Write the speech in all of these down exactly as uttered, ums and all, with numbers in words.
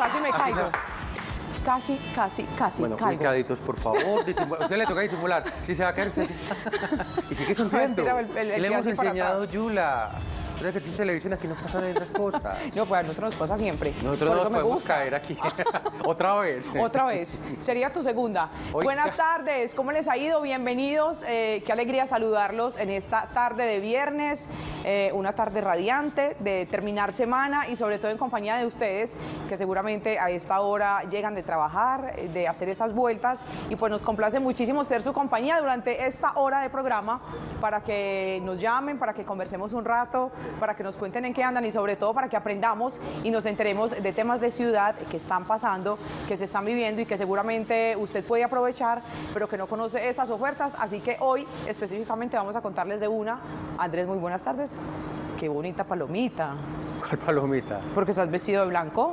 Casi me caigo. Casi, casi, casi Bueno, caigo. ubicaditos, por favor. Disimula. Usted le toca disimular. Si se va a caer, usted... y sigue sonriendo. Tira el- el- el Le pie hemos así para enseñado, atrás. Yula. Pero es que en televisión aquí no pasan esas cosas. No, pues a nosotros nos pasa siempre. Nosotros Por no eso nos me podemos gusta. caer aquí. Otra vez. Otra vez. Sería tu segunda. Oiga. Buenas tardes. ¿Cómo les ha ido? Bienvenidos. Eh, qué alegría saludarlos en esta tarde de viernes. Eh, una tarde radiante de terminar semana y sobre todo en compañía de ustedes que seguramente a esta hora llegan de trabajar, eh, de hacer esas vueltas y pues nos complace muchísimo ser su compañía durante esta hora de programa para que nos llamen, para que conversemos un rato, para que nos cuenten en qué andan y sobre todo para que aprendamos y nos enteremos de temas de ciudad que están pasando, que se están viviendo y que seguramente usted puede aprovechar, pero que no conoce esas ofertas. Así que hoy específicamente vamos a contarles de una. Andrés, muy buenas tardes. Qué bonita palomita. ¿Cuál palomita? ¿Porque estás vestido de blanco?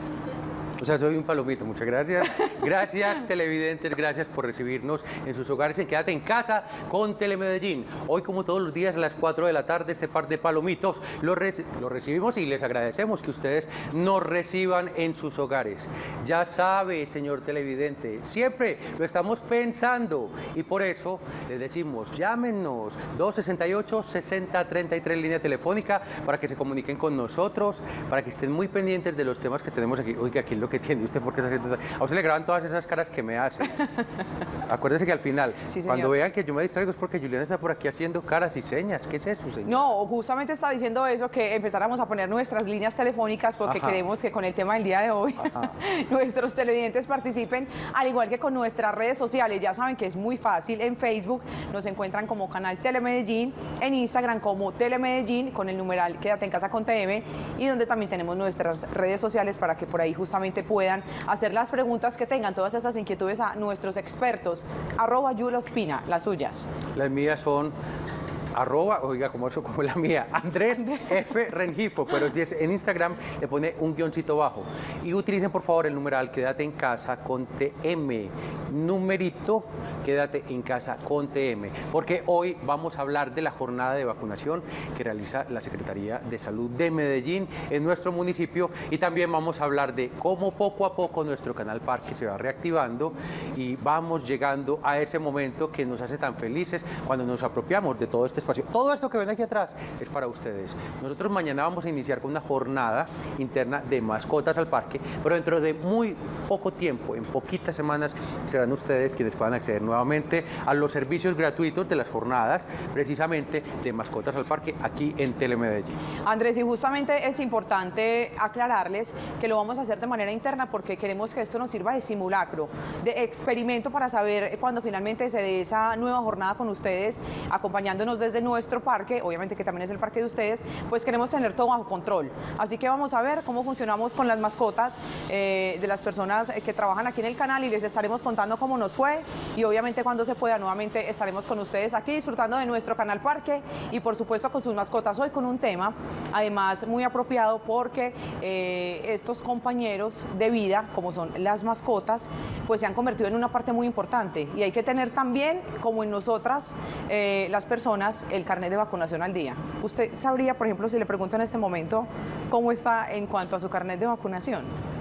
O sea, soy un palomito, muchas gracias. Gracias, televidentes, gracias por recibirnos en sus hogares en Quédate en Casa con Telemedellín. Hoy, como todos los días, a las cuatro de la tarde, este par de palomitos los re lo recibimos y les agradecemos que ustedes nos reciban en sus hogares. Ya sabe, señor televidente, siempre lo estamos pensando y por eso les decimos, llámenos dos sesenta y ocho, sesenta treinta y tres, línea telefónica, para que se comuniquen con nosotros, para que estén muy pendientes de los temas que tenemos aquí. Oiga, aquí lo que tiene usted, porque está haciendo... A usted le graban todas esas caras que me hacen. Acuérdese que al final, Sí, cuando señor. vean que yo me distraigo es porque Juliana está por aquí haciendo caras y señas. ¿Qué es eso, señor? No, justamente estaba diciendo eso, que empezáramos a poner nuestras líneas telefónicas porque Ajá. queremos que con el tema del día de hoy Ajá. nuestros televidentes participen, al igual que con nuestras redes sociales. Ya saben que es muy fácil. En Facebook nos encuentran como Canal Telemedellín, en Instagram como Telemedellín, con el numeral Quédate en Casa con T M, y donde también tenemos nuestras redes sociales para que por ahí justamente puedan hacer las preguntas que tengan, todas esas inquietudes a nuestros expertos. Arroba Yula Ospina, las suyas. Las mías son arroba, oiga, como eso, como la mía, Andrés F. Rengifo, pero si es en Instagram le pone un guioncito bajo. Y utilicen por favor el numeral Quédate en Casa con T M, numerito Quédate en Casa con T M, porque hoy vamos a hablar de la jornada de vacunación que realiza la Secretaría de Salud de Medellín en nuestro municipio, y también vamos a hablar de cómo poco a poco nuestro canal Parque se va reactivando y vamos llegando a ese momento que nos hace tan felices cuando nos apropiamos de todo este espacio. Todo esto que ven aquí atrás es para ustedes. Nosotros mañana vamos a iniciar con una jornada interna de mascotas al parque, pero dentro de muy poco tiempo, en poquitas semanas, serán ustedes quienes puedan acceder nuevamente a los servicios gratuitos de las jornadas, precisamente de mascotas al parque, aquí en Telemedellín. Andrés, y justamente es importante aclararles que lo vamos a hacer de manera interna porque queremos que esto nos sirva de simulacro, de experimento para saber cuando finalmente se dé esa nueva jornada con ustedes, acompañándonos desde nuestro parque, obviamente que también es el parque de ustedes, pues queremos tener todo bajo control. Así que vamos a ver cómo funcionamos con las mascotas eh, de las personas que trabajan aquí en el canal y les estaremos contando cómo nos fue y obviamente cuando se pueda nuevamente estaremos con ustedes aquí disfrutando de nuestro canal Parque y por supuesto con sus mascotas. Hoy con un tema además muy apropiado porque eh, estos compañeros de vida, como son las mascotas, pues se han convertido en una parte muy importante y hay que tener también, como en nosotras, eh, las personas, el carnet de vacunación al día. ¿Usted sabría, por ejemplo, si le pregunto en este momento cómo está en cuanto a su carnet de vacunación?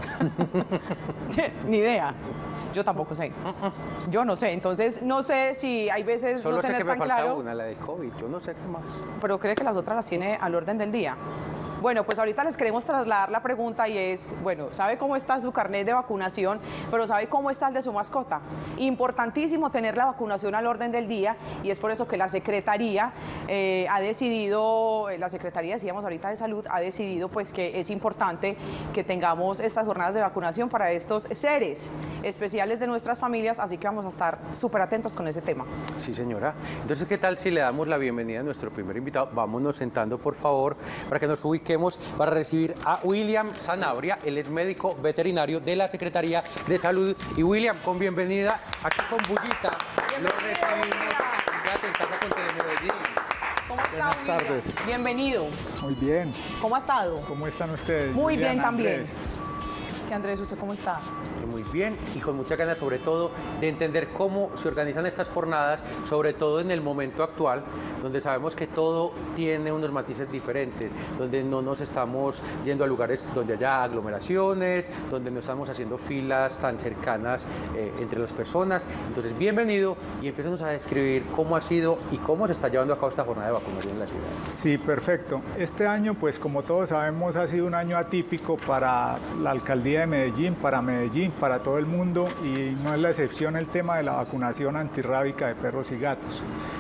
Ni idea. Yo tampoco sé. Yo no sé. Entonces, no sé si hay veces Solo no sé tener que me tan falta claro, una, la de COVID, yo no sé qué más. pero cree que las otras las tiene al orden del día. Bueno, pues ahorita les queremos trasladar la pregunta y es, bueno, ¿sabe cómo está su carnet de vacunación? Pero ¿sabe cómo está el de su mascota? Importantísimo tener la vacunación al orden del día y es por eso que la Secretaría eh, ha decidido, la Secretaría, decíamos ahorita de Salud, ha decidido pues que es importante que tengamos estas jornadas de vacunación para estos seres especiales de nuestras familias, así que vamos a estar súper atentos con ese tema. Sí, señora. Entonces, ¿qué tal si le damos la bienvenida a nuestro primer invitado? Vámonos sentando, por favor, para que nos ubiquemos para recibir a William Sanabria. Él es médico veterinario de la Secretaría de Salud. Y William, con bienvenida aquí con Bullita. Lo recibimos. Quédate en Casa con Telemedellín. ¿Cómo está, Buenas William? tardes. Bienvenido. Muy bien. ¿Cómo ha estado? ¿Cómo están ustedes? Muy bien Juliana, también. Andrés. ¿Qué, Andrés, usted cómo está? Muy bien, y con mucha ganas sobre todo de entender cómo se organizan estas jornadas, sobre todo en el momento actual, donde sabemos que todo tiene unos matices diferentes, donde no nos estamos yendo a lugares donde haya aglomeraciones, donde no estamos haciendo filas tan cercanas eh, entre las personas. Entonces, bienvenido y empecemos a describir cómo ha sido y cómo se está llevando a cabo esta jornada de vacunación en la ciudad. Sí, perfecto. Este año, pues como todos sabemos, ha sido un año atípico para la alcaldía de Medellín, para Medellín, para todo el mundo, y no es la excepción el tema de la vacunación antirrábica de perros y gatos.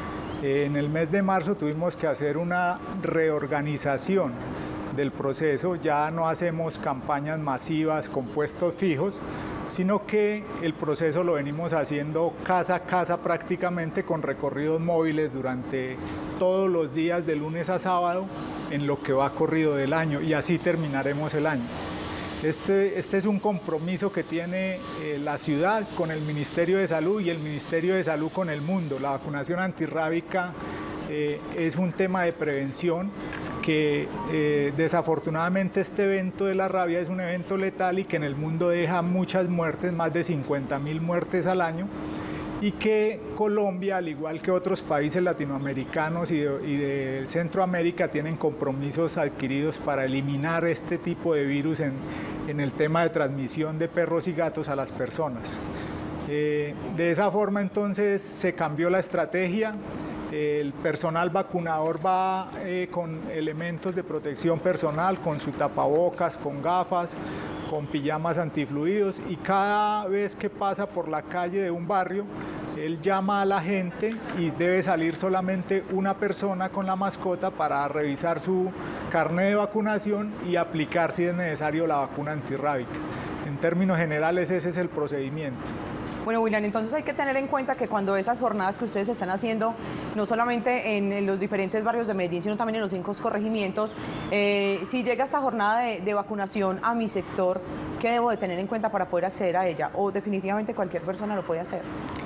En el mes de marzo tuvimos que hacer una reorganización del proceso, ya no hacemos campañas masivas con puestos fijos, sino que el proceso lo venimos haciendo casa a casa prácticamente con recorridos móviles durante todos los días de lunes a sábado en lo que va corrido del año, y así terminaremos el año. Este, este es un compromiso que tiene eh, la ciudad con el Ministerio de Salud y el Ministerio de Salud con el mundo. La vacunación antirrábica eh, es un tema de prevención que eh, desafortunadamente este evento de la rabia es un evento letal y que en el mundo deja muchas muertes, más de cincuenta mil muertes al año, y que Colombia, al igual que otros países latinoamericanos y de, y de Centroamérica, tienen compromisos adquiridos para eliminar este tipo de virus en, en el tema de transmisión de perros y gatos a las personas. Eh, de esa forma entonces se cambió la estrategia. El personal vacunador va eh, con elementos de protección personal, con su tapabocas, con gafas, con pijamas antifluidos, y cada vez que pasa por la calle de un barrio, él llama a la gente y debe salir solamente una persona con la mascota para revisar su carnet de vacunación y aplicar, si es necesario, la vacuna antirrábica. En términos generales, ese es el procedimiento. Bueno, William, entonces hay que tener en cuenta que cuando esas jornadas que ustedes están haciendo, no solamente en, en los diferentes barrios de Medellín, sino también en los cinco corregimientos, eh, si llega esta jornada de, de vacunación a mi sector, ¿qué debo de tener en cuenta para poder acceder a ella? ¿O definitivamente cualquier persona lo puede hacer?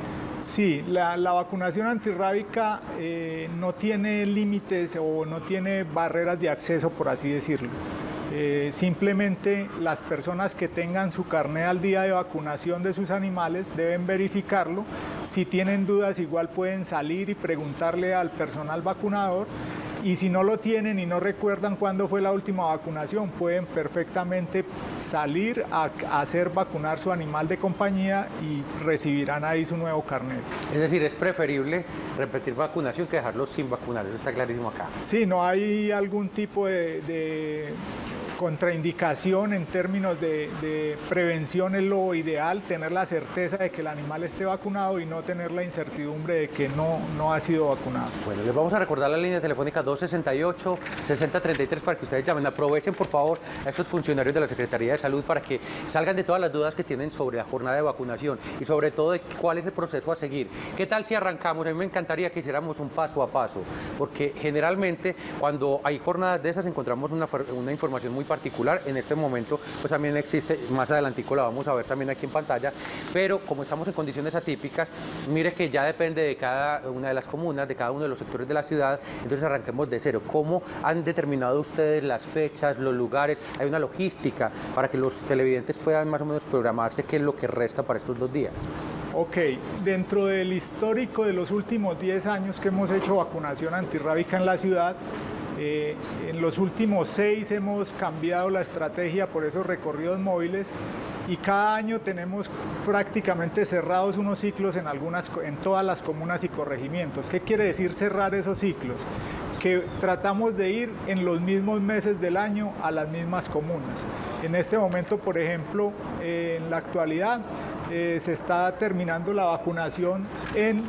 Sí, la, la vacunación antirrábica eh, no tiene límites o no tiene barreras de acceso, por así decirlo. Eh, simplemente las personas que tengan su carnet al día de vacunación de sus animales deben verificarlo. Si tienen dudas, igual pueden salir y preguntarle al personal vacunador, y si no lo tienen y no recuerdan cuándo fue la última vacunación, pueden perfectamente salir a, a hacer vacunar su animal de compañía y recibirán ahí su nuevo carnet. Es decir, es preferible repetir vacunación que dejarlo sin vacunar, eso está clarísimo acá. Sí, no hay algún tipo de, de contraindicación en términos de, de prevención. Es lo ideal, tener la certeza de que el animal esté vacunado y no tener la incertidumbre de que no, no ha sido vacunado. Bueno, les vamos a recordar la línea telefónica dos sesenta y ocho, sesenta treinta y tres para que ustedes llamen. Aprovechen, por favor, a estos funcionarios de la Secretaría de Salud para que salgan de todas las dudas que tienen sobre la jornada de vacunación y sobre todo de cuál es el proceso a seguir. ¿Qué tal si arrancamos? A mí me encantaría que hiciéramos un paso a paso, porque generalmente cuando hay jornadas de esas encontramos una, una información muy particular. En este momento pues también existe, más adelantico la vamos a ver también aquí en pantalla, pero como estamos en condiciones atípicas, mire que ya depende de cada una de las comunas, de cada uno de los sectores de la ciudad. Entonces arranquemos de cero. ¿Cómo han determinado ustedes las fechas, los lugares? Hay una logística para que los televidentes puedan más o menos programarse qué es lo que resta para estos dos días. Ok, dentro del histórico de los últimos diez años que hemos hecho vacunación antirrábica en la ciudad, Eh, en los últimos seis hemos cambiado la estrategia por esos recorridos móviles, y cada año tenemos prácticamente cerrados unos ciclos en, algunas, en todas las comunas y corregimientos. ¿Qué quiere decir cerrar esos ciclos? Que tratamos de ir en los mismos meses del año a las mismas comunas. En este momento, por ejemplo, eh, en la actualidad eh, se está terminando la vacunación en,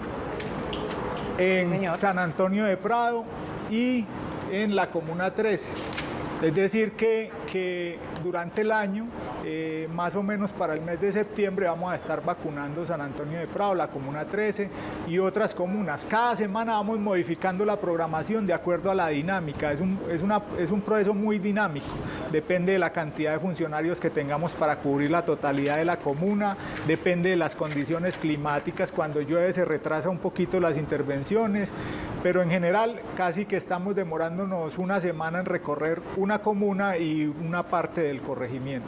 en San Antonio de Prado y en la Comuna trece. Es decir, que, que durante el año, eh, más o menos para el mes de septiembre, vamos a estar vacunando San Antonio de Prado, la Comuna trece y otras comunas. Cada semana vamos modificando la programación de acuerdo a la dinámica. Es un, es una, es un proceso muy dinámico. Depende de la cantidad de funcionarios que tengamos para cubrir la totalidad de la comuna, depende de las condiciones climáticas. Cuando llueve se retrasa un poquito las intervenciones, pero en general casi que estamos demorándonos una semana en recorrer una comuna y una parte del corregimiento, de un corregimiento.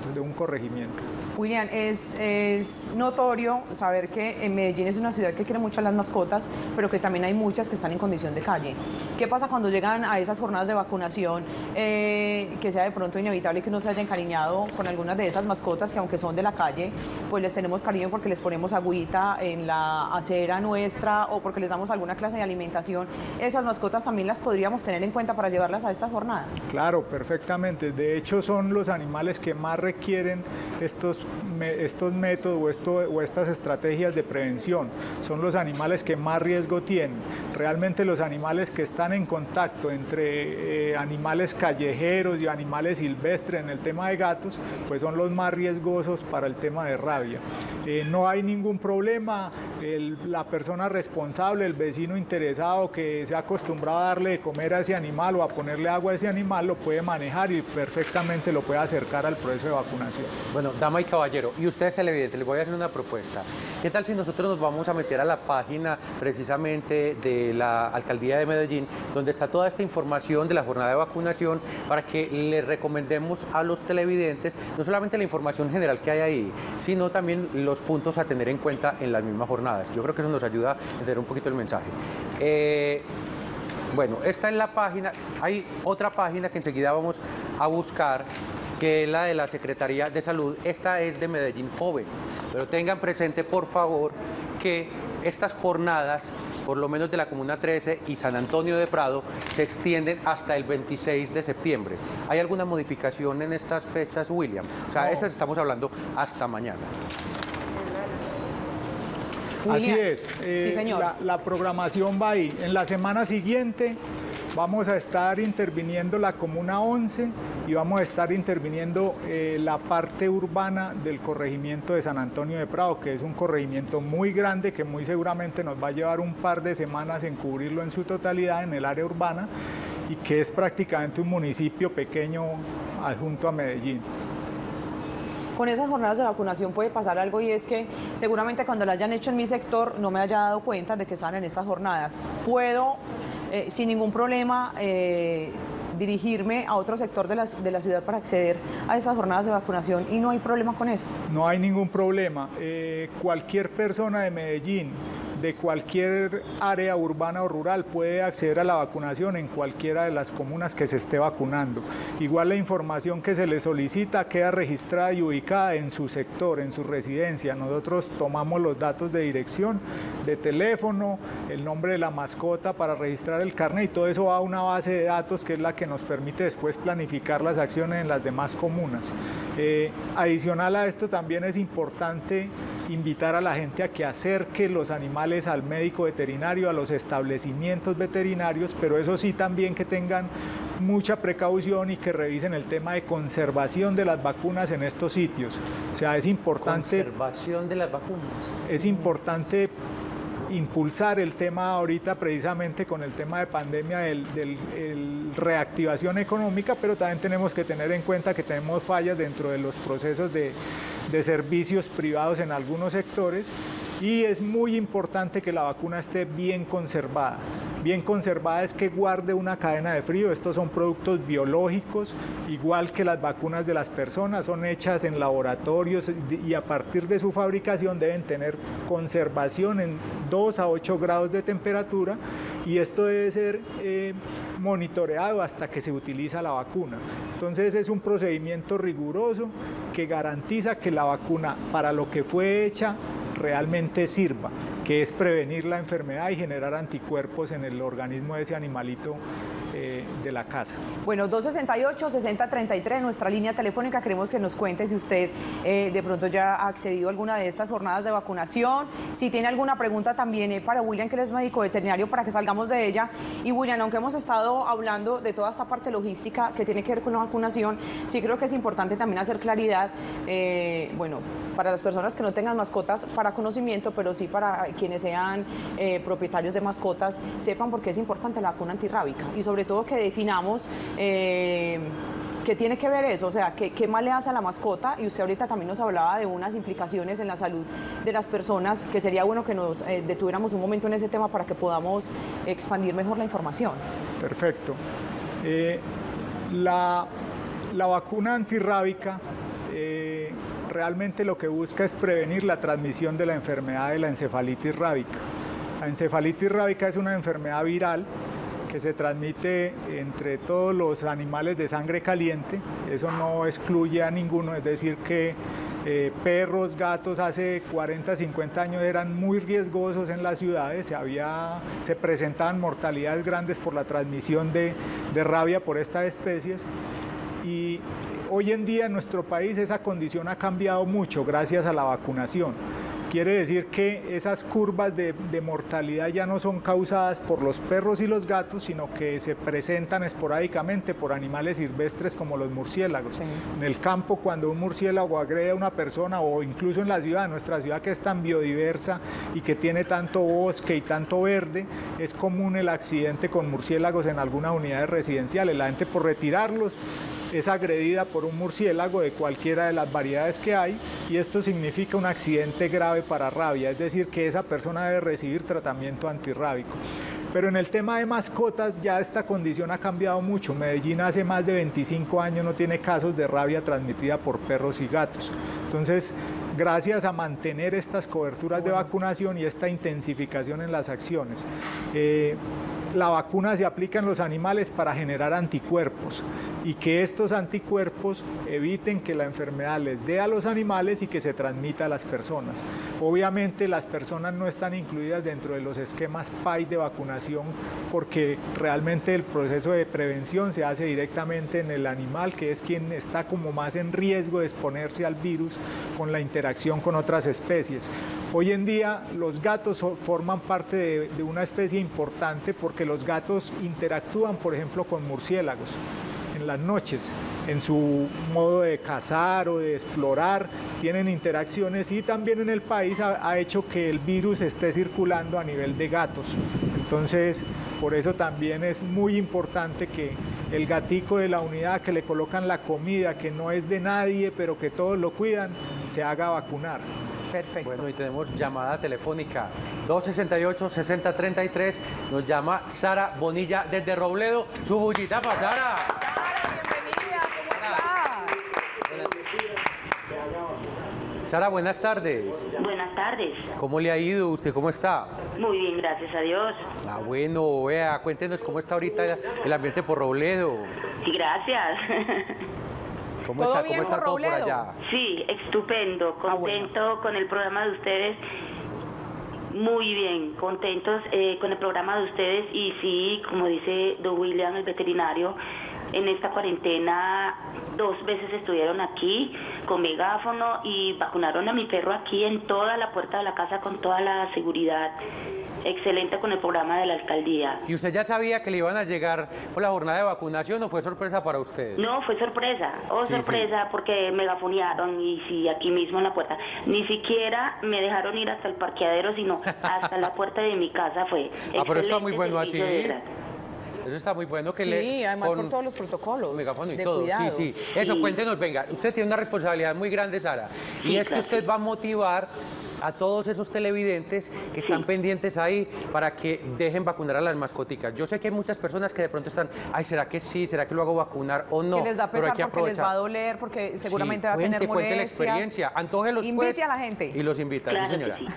corregimiento. William, es, es notorio saber que en Medellín es una ciudad que quiere mucho a las mascotas, pero que también hay muchas que están en condición de calle. ¿Qué pasa cuando llegan a esas jornadas de vacunación, eh, que sea de pronto inevitable que uno se haya encariñado con algunas de esas mascotas que aunque son de la calle, pues les tenemos cariño porque les ponemos agüita en la acera nuestra o porque les damos alguna clase de alimentación? Esas mascotas también las podríamos tener en cuenta para llevarlas a estas jornadas. Claro, perfectamente. De hecho, son los animales que más requieren estos, me, estos métodos o, esto, o estas estrategias de prevención. Son los animales que más riesgo tienen. Realmente los animales que están en contacto entre eh, animales callejeros y animales silvestres en el tema de gatos, pues son los más riesgosos para el tema de rabia. Eh, no hay ningún problema. El, la persona responsable, el vecino interesado que se ha acostumbrado a darle de comer a ese animal o a ponerle agua a ese animal, lo puede manejar y perfectamente lo puede acercar al proceso de vacunación. Bueno, dama y caballero, y ustedes televidentes, les voy a hacer una propuesta. ¿Qué tal si nosotros nos vamos a meter a la página precisamente de la Alcaldía de Medellín, donde está toda esta información de la jornada de vacunación, para que les recomendemos a los televidentes no solamente la información general que hay ahí, sino también los puntos a tener en cuenta en las mismas jornadas? Yo creo que eso nos ayuda a entender un poquito el mensaje. Eh, bueno, esta es la página. Hay otra página que enseguida vamos a buscar, que es la de la Secretaría de Salud. Esta es de Medellín Joven, pero tengan presente, por favor, que estas jornadas, por lo menos de la Comuna trece y San Antonio de Prado, se extienden hasta el veintiséis de septiembre. ¿Hay alguna modificación en estas fechas, William? O sea, no. Estas estamos hablando hasta mañana. Así es, eh, sí, señor. La, la programación va ahí. En la semana siguiente vamos a estar interviniendo la Comuna once y vamos a estar interviniendo eh, la parte urbana del corregimiento de San Antonio de Prado, que es un corregimiento muy grande que muy seguramente nos va a llevar un par de semanas en cubrirlo en su totalidad en el área urbana y que es prácticamente un municipio pequeño adjunto a Medellín. Con esas jornadas de vacunación puede pasar algo, y es que seguramente cuando la hayan hecho en mi sector no me haya dado cuenta de que están en estas jornadas. Puedo, eh, sin ningún problema, eh, dirigirme a otro sector de la, de la ciudad para acceder a esas jornadas de vacunación y no hay problema con eso. No hay ningún problema. Eh, cualquier persona de Medellín, de cualquier área urbana o rural, puede acceder a la vacunación en cualquiera de las comunas que se esté vacunando. Igual la información que se le solicita queda registrada y ubicada en su sector, en su residencia. Nosotros tomamos los datos de dirección, de teléfono, el nombre de la mascota para registrar el carnet, y todo eso va a una base de datos que es la que nos permite después planificar las acciones en las demás comunas. Eh, adicional a esto, también es importante invitar a la gente a que acerque los animales al médico veterinario, a los establecimientos veterinarios, pero eso sí también que tengan mucha precaución y que revisen el tema de conservación de las vacunas en estos sitios. O sea, es importante... Conservación de las vacunas. Es importante impulsar el tema ahorita precisamente con el tema de pandemia del, del el reactivación económica, pero también tenemos que tener en cuenta que tenemos fallas dentro de los procesos de, de servicios privados en algunos sectores, y es muy importante que la vacuna esté bien conservada. Bien conservada es que guarde una cadena de frío. Estos son productos biológicos, igual que las vacunas de las personas, son hechas en laboratorios y a partir de su fabricación deben tener conservación en dos a ocho grados de temperatura, y esto debe ser eh, monitoreado hasta que se utiliza la vacuna. Entonces es un procedimiento riguroso que garantiza que la vacuna, para lo que fue hecha, realmente sirva, que es prevenir la enfermedad y generar anticuerpos en el organismo de ese animalito eh, de la casa. Bueno, dos sesenta y ocho, sesenta treinta y tres, nuestra línea telefónica. Queremos que nos cuente si usted eh, de pronto ya ha accedido a alguna de estas jornadas de vacunación, si tiene alguna pregunta también eh, para William, que él es médico veterinario, para que salgamos de ella. Y William, aunque hemos estado hablando de toda esta parte logística que tiene que ver con la vacunación, sí creo que es importante también hacer claridad, eh, bueno, para las personas que no tengan mascotas, para conocimiento, pero sí para quienes sean eh, propietarios de mascotas, sepan por qué es importante la vacuna antirrábica, y sobre todo que definamos eh, qué tiene que ver eso, o sea, qué, qué mal le hace a la mascota. Y usted ahorita también nos hablaba de unas implicaciones en la salud de las personas, que sería bueno que nos eh, detuviéramos un momento en ese tema para que podamos expandir mejor la información. Perfecto. Eh, la, la vacuna antirrábica eh, realmente lo que busca es prevenir la transmisión de la enfermedad de la encefalitis rábica. La encefalitis rábica es una enfermedad viral que se transmite entre todos los animales de sangre caliente. Eso no excluye a ninguno, es decir que eh, perros, gatos hace cuarenta, cincuenta años eran muy riesgosos en las ciudades, se, había, se presentaban mortalidades grandes por la transmisión de, de rabia por estas especies. Y hoy en día en nuestro país esa condición ha cambiado mucho gracias a la vacunación. Quiere decir que esas curvas de, de mortalidad ya no son causadas por los perros y los gatos, sino que se presentan esporádicamente por animales silvestres como los murciélagos. Sí. En el campo, cuando un murciélago agrede a una persona, o incluso en la ciudad, nuestra ciudad que es tan biodiversa y que tiene tanto bosque y tanto verde, es común el accidente con murciélagos en algunas unidades residenciales. La gente, por retirarlos, es agredida por un murciélago de cualquiera de las variedades que hay, y esto significa un accidente grave para rabia, es decir, que esa persona debe recibir tratamiento antirrábico. Pero en el tema de mascotas ya esta condición ha cambiado mucho. Medellín hace más de veinticinco años no tiene casos de rabia transmitida por perros y gatos. Entonces, gracias a mantener estas coberturas de vacunación y esta intensificación en las acciones, eh, la vacuna se aplica en los animales para generar anticuerpos y que estos anticuerpos eviten que la enfermedad les dé a los animales y que se transmita a las personas. Obviamente las personas no están incluidas dentro de los esquemas P A I de vacunación porque realmente el proceso de prevención se hace directamente en el animal, que es quien está como más en riesgo de exponerse al virus con la interacción con otras especies. Hoy en día los gatos forman parte de, de una especie importante porque los gatos interactúan, por ejemplo, con murciélagos en las noches, en su modo de cazar o de explorar, tienen interacciones, y también en el país ha, ha hecho que el virus esté circulando a nivel de gatos. Entonces, por eso también es muy importante que el gatico de la unidad que le colocan la comida, que no es de nadie, pero que todos lo cuidan, se haga vacunar. Perfecto. Bueno, y tenemos llamada telefónica dos sesenta y ocho, sesenta treinta y tres. Nos llama Sara Bonilla desde Robledo. Su bullita para Sara. Sara, bienvenida. ¿Cómo está? Sara, buenas tardes. Buenas tardes. ¿Cómo le ha ido? ¿Usted cómo está? Muy bien, gracias a Dios. Ah, bueno, vea, cuéntenos cómo está ahorita el ambiente por Robledo. Sí, gracias. ¿Cómo ¿Todo está, bien cómo está por todo por Robledo? allá? Sí, estupendo, contento Ah, bueno. con el programa de ustedes. Muy bien, contentos eh, con el programa de ustedes, y sí, como dice don William, el veterinario, en esta cuarentena dos veces estuvieron aquí con megáfono y vacunaron a mi perro aquí en toda la puerta de la casa con toda la seguridad. Excelente con el programa de la alcaldía. ¿Y usted ya sabía que le iban a llegar por la jornada de vacunación o fue sorpresa para ustedes? No, fue sorpresa, oh Sí, sorpresa, sí. porque me gafonearon, y sí, aquí mismo en la puerta. Ni siquiera me dejaron ir hasta el parqueadero, sino hasta la puerta de mi casa fue. Ah, pero está muy Excelente bueno servicio, así. de verdad. Eso está muy bueno que Sí, le... además con por todos los protocolos megáfono y de todo. cuidado. Sí, sí. Eso, Sí. cuéntenos, venga. Usted tiene una responsabilidad muy grande, Sara. Y Sí, es que claro. usted va a motivar a todos esos televidentes que están Sí. pendientes ahí para que dejen vacunar a las mascoticas. Yo sé que hay muchas personas que de pronto están, ay, ¿será que sí? ¿Será que lo hago vacunar o no? Que les da Pero hay pesar que porque les va a aprovechar. doler, porque seguramente Sí, va a cuente, tener cuente la molestias. experiencia, antógelos Invite pues, a la gente. y los invita, Claro sí que señora. sí.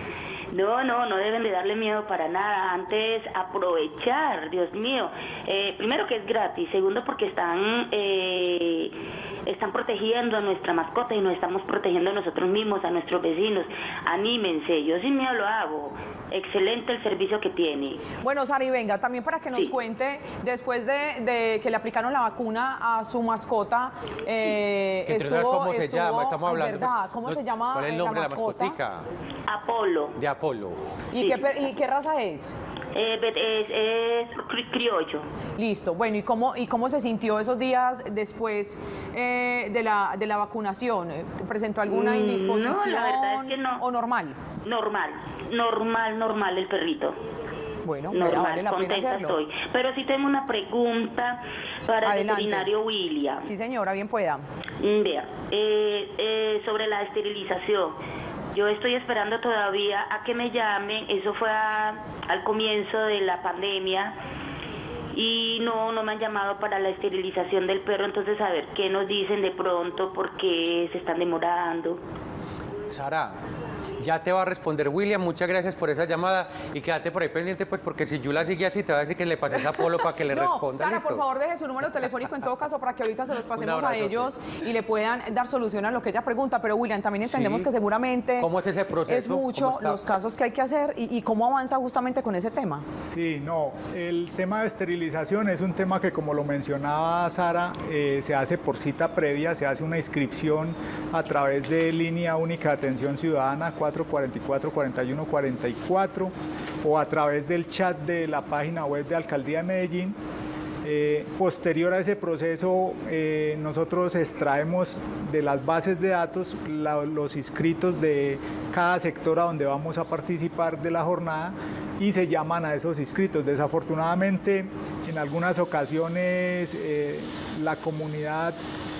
No, no, no deben de darle miedo para nada. Antes, aprovechar, Dios mío. Eh, primero que es gratis, segundo porque están eh, están protegiendo a nuestra mascota y nos estamos protegiendo a nosotros mismos, a nuestros vecinos. Anímense, yo sin miedo lo hago. Excelente el servicio que tiene. Bueno, Sara, y venga, también para que nos Sí. cuente, después de, de que le aplicaron la vacuna a su mascota, eh, Que entre otras, estuvo, ¿cómo se estuvo- llama? Estamos ay, hablando. ¿verdad? pues, ¿Cómo no- se llama ¿Cuál es el eh, nombre la de la mascota? mascotica? Apolo. De Apolo. ¿Y, Sí. qué, per- ¿Y qué raza es? Eh, bet- es, es cri- criollo. Listo, bueno, ¿y cómo, y cómo se sintió esos días después eh, de, la, de la vacunación? ¿Presentó alguna Mm, no, la indisposición verdad es que no. o normal? Normal, normal, normal el perrito. Bueno, pero Normal, vale la pena contenta hacerlo. estoy. Pero sí tengo una pregunta para el Adelante. veterinario William. Sí, señora, bien pueda. Mm, Vea, eh, eh, sobre la esterilización. Yo estoy esperando todavía a que me llamen. Eso fue a- al comienzo de la pandemia. y no, no me han llamado para la esterilización del perro, entonces a ver qué nos dicen de pronto, por qué se están demorando. Sara, ya te va a responder William, muchas gracias por esa llamada y quédate por ahí pendiente, pues porque si Yula sigue así te va a decir que le pases a Polo para que le no, responda. Sara, ¿listo? por favor, deje su número telefónico en todo caso para que ahorita se los pasemos a ellos y le puedan dar solución a lo que ella pregunta. Pero William, también entendemos Sí. que seguramente ¿Cómo es ese proceso? es mucho los casos que hay que hacer y, y cómo avanza justamente con ese tema. Sí, no, el tema de esterilización es un tema que, como lo mencionaba Sara, eh, se hace por cita previa, se hace una inscripción a través de Línea Única de Atención Ciudadana cuatro cuarenta y cuatro, cuarenta y uno cuarenta y cuatro o a través del chat de la página web de Alcaldía de Medellín. Eh, posterior a ese proceso, eh, nosotros extraemos de las bases de datos la, los inscritos de cada sector a donde vamos a participar de la jornada y se llaman a esos inscritos. Desafortunadamente, en algunas ocasiones eh, la comunidad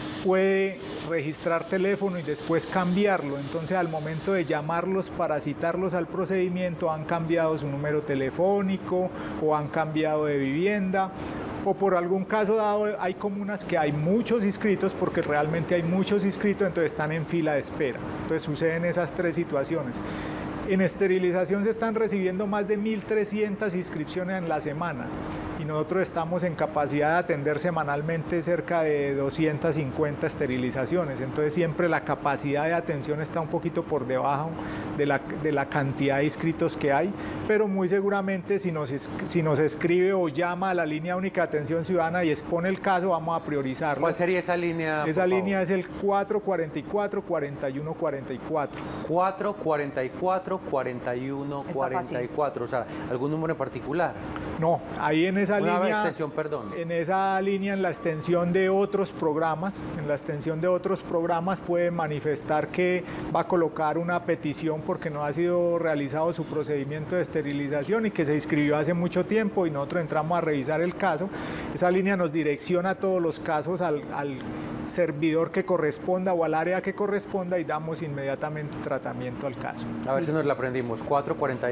puede registrar teléfono y después cambiarlo, entonces al momento de llamarlos para citarlos al procedimiento han cambiado su número telefónico o han cambiado de vivienda, o por algún caso dado hay comunas que hay muchos inscritos porque realmente hay muchos inscritos, entonces están en fila de espera. Entonces suceden esas tres situaciones. En esterilización se están recibiendo más de mil trescientas inscripciones en la semana y nosotros estamos en capacidad de atender semanalmente cerca de doscientas cincuenta esterilizaciones, entonces siempre la capacidad de atención está un poquito por debajo de la, de la cantidad de inscritos que hay, pero muy seguramente si nos, si nos escribe o llama a la Línea Única de Atención Ciudadana y expone el caso, vamos a priorizarlo. ¿Cuál sería esa línea? Esa línea es el cuatro cuarenta y cuatro, cuarenta y uno cuarenta y cuatro. cuatro cuarenta y cuatro, cuarenta y uno cuarenta y cuatro, o sea, ¿algún número en particular? No, ahí en esa Una línea, extensión, perdón. en esa línea, en la extensión de otros programas, en la extensión de otros programas puede manifestar que va a colocar una petición porque no ha sido realizado su procedimiento de esterilización y que se inscribió hace mucho tiempo y nosotros entramos a revisar el caso. Esa línea nos direcciona todos los casos al, al servidor que corresponda o al área que corresponda y damos inmediatamente tratamiento al caso. A ver si nos la aprendimos. cuatro cuarenta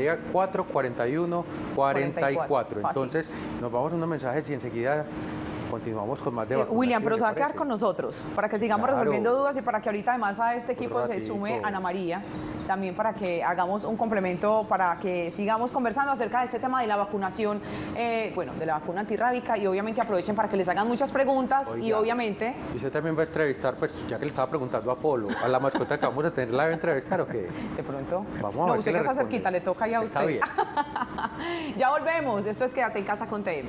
y uno, cuarenta y cuatro. Entonces, nos vamos a unos mensajes y enseguida continuamos con más de eh, vacunación. William, pero se va a quedar parece? con nosotros para que sigamos Claro. resolviendo dudas y para que ahorita además a este equipo Un se ratico. sume Ana María, también para que hagamos un complemento, para que sigamos conversando acerca de este tema de la vacunación, eh, bueno, de la vacuna antirrábica y obviamente aprovechen para que les hagan muchas preguntas. Oiga, y obviamente... ¿Y usted también va a entrevistar, pues ya que le estaba preguntando a Polo, a la mascota que vamos a tener, la va a entrevistar o qué? De pronto. Vamos a no, ver usted qué que le está responde. cerquita, le toca ya a Está usted. bien. Ya volvemos. Esto es Quédate en Casa con T M.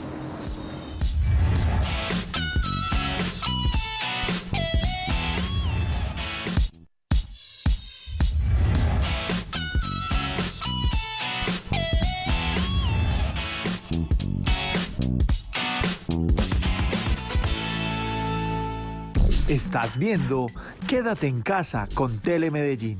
Estás viendo Quédate en Casa con Telemedellín.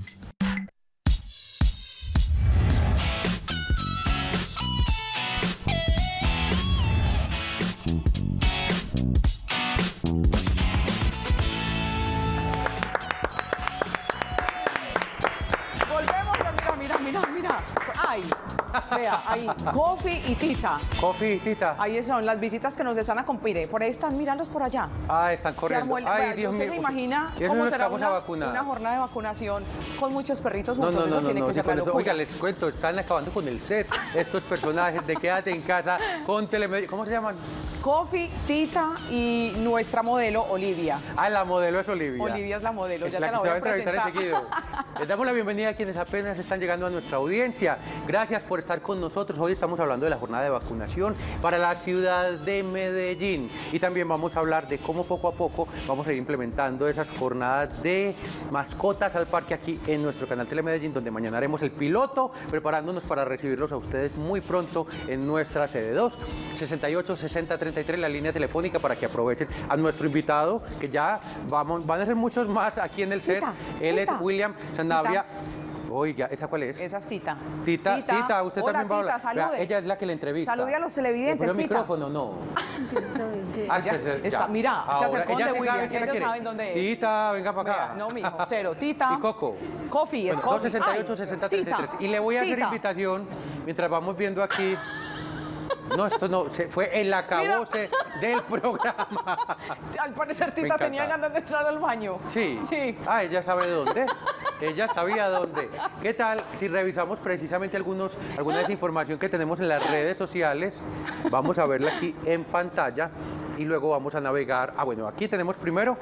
Volvemos. Mira, mira, mira, mira. Ay, vea, ahí. Coffee y Tita. Coffee, Tita. Ahí son las visitas que nos están acompañando. Por ahí están, míralos por allá. Ah, están Se corriendo. armó el- Ay, vea, Dios ¿usted mío. se imagina Y eso cómo nos será vamos a una, vacunar. una jornada de vacunación con muchos perritos No, juntos? no, no, Eso no, tiene no, que sí, ser con la eso- locura. oiga, les cuento, están acabando con el set estos personajes de Quédate en Casa con Telemedellín. ¿Cómo se llaman? Coffee, Tita y nuestra modelo Olivia. Ah, la modelo es Olivia. Olivia es la modelo, Es ya la te que la se voy va a a entrevistar presentar. enseguida. Les damos la bienvenida a quienes apenas están llegando a nuestra audiencia. Gracias por estar con nosotros. Hoy estamos hablando de la jornada de vacunación para la ciudad de Medellín. Y también vamos a hablar de cómo poco a poco vamos a ir implementando esas jornadas de mascotas al parque aquí en nuestro canal Telemedellín, donde mañana haremos el piloto, preparándonos para recibirlos a ustedes muy pronto en nuestra sede. dos sesenta y ocho, sesenta, treinta y tres, la línea telefónica para que aprovechen a nuestro invitado, que ya vamos, van a ser muchos más aquí en el set. Tita, Él Tita. es William Sanabria. Oiga, ¿esa cuál es? Esa es Tita. Tita, Tita, usted Hola, también va a Tita, hablar. Vea, salude. ella es la que le entrevista. Salude a los televidentes, ¿Le pone el Tita. micrófono? No. Ah, Ella ese es el- está- ya. mira, se Ahora, acercó ella de sí William, sabe quién la ellos quiere. saben dónde es. Tita, venga para acá. Vea, no, mijo, cero. Tita. Y Coco. Coffee, es Bueno, Coffee. dos sesenta y ocho, Ay, sesenta, treinta y tres. Tita, Y le voy a hacer Tita. invitación mientras vamos viendo aquí No, esto no, se fue el acabose del programa. Al parecer Me Tita encanta. tenía ganas de entrar al baño. Sí. Sí. Ah, ella sabe dónde. Ella sabía dónde. ¿Qué tal si revisamos precisamente algunos, alguna desinformación que tenemos en las redes sociales? Vamos a verla aquí en pantalla y luego vamos a navegar. Ah, bueno, aquí tenemos primero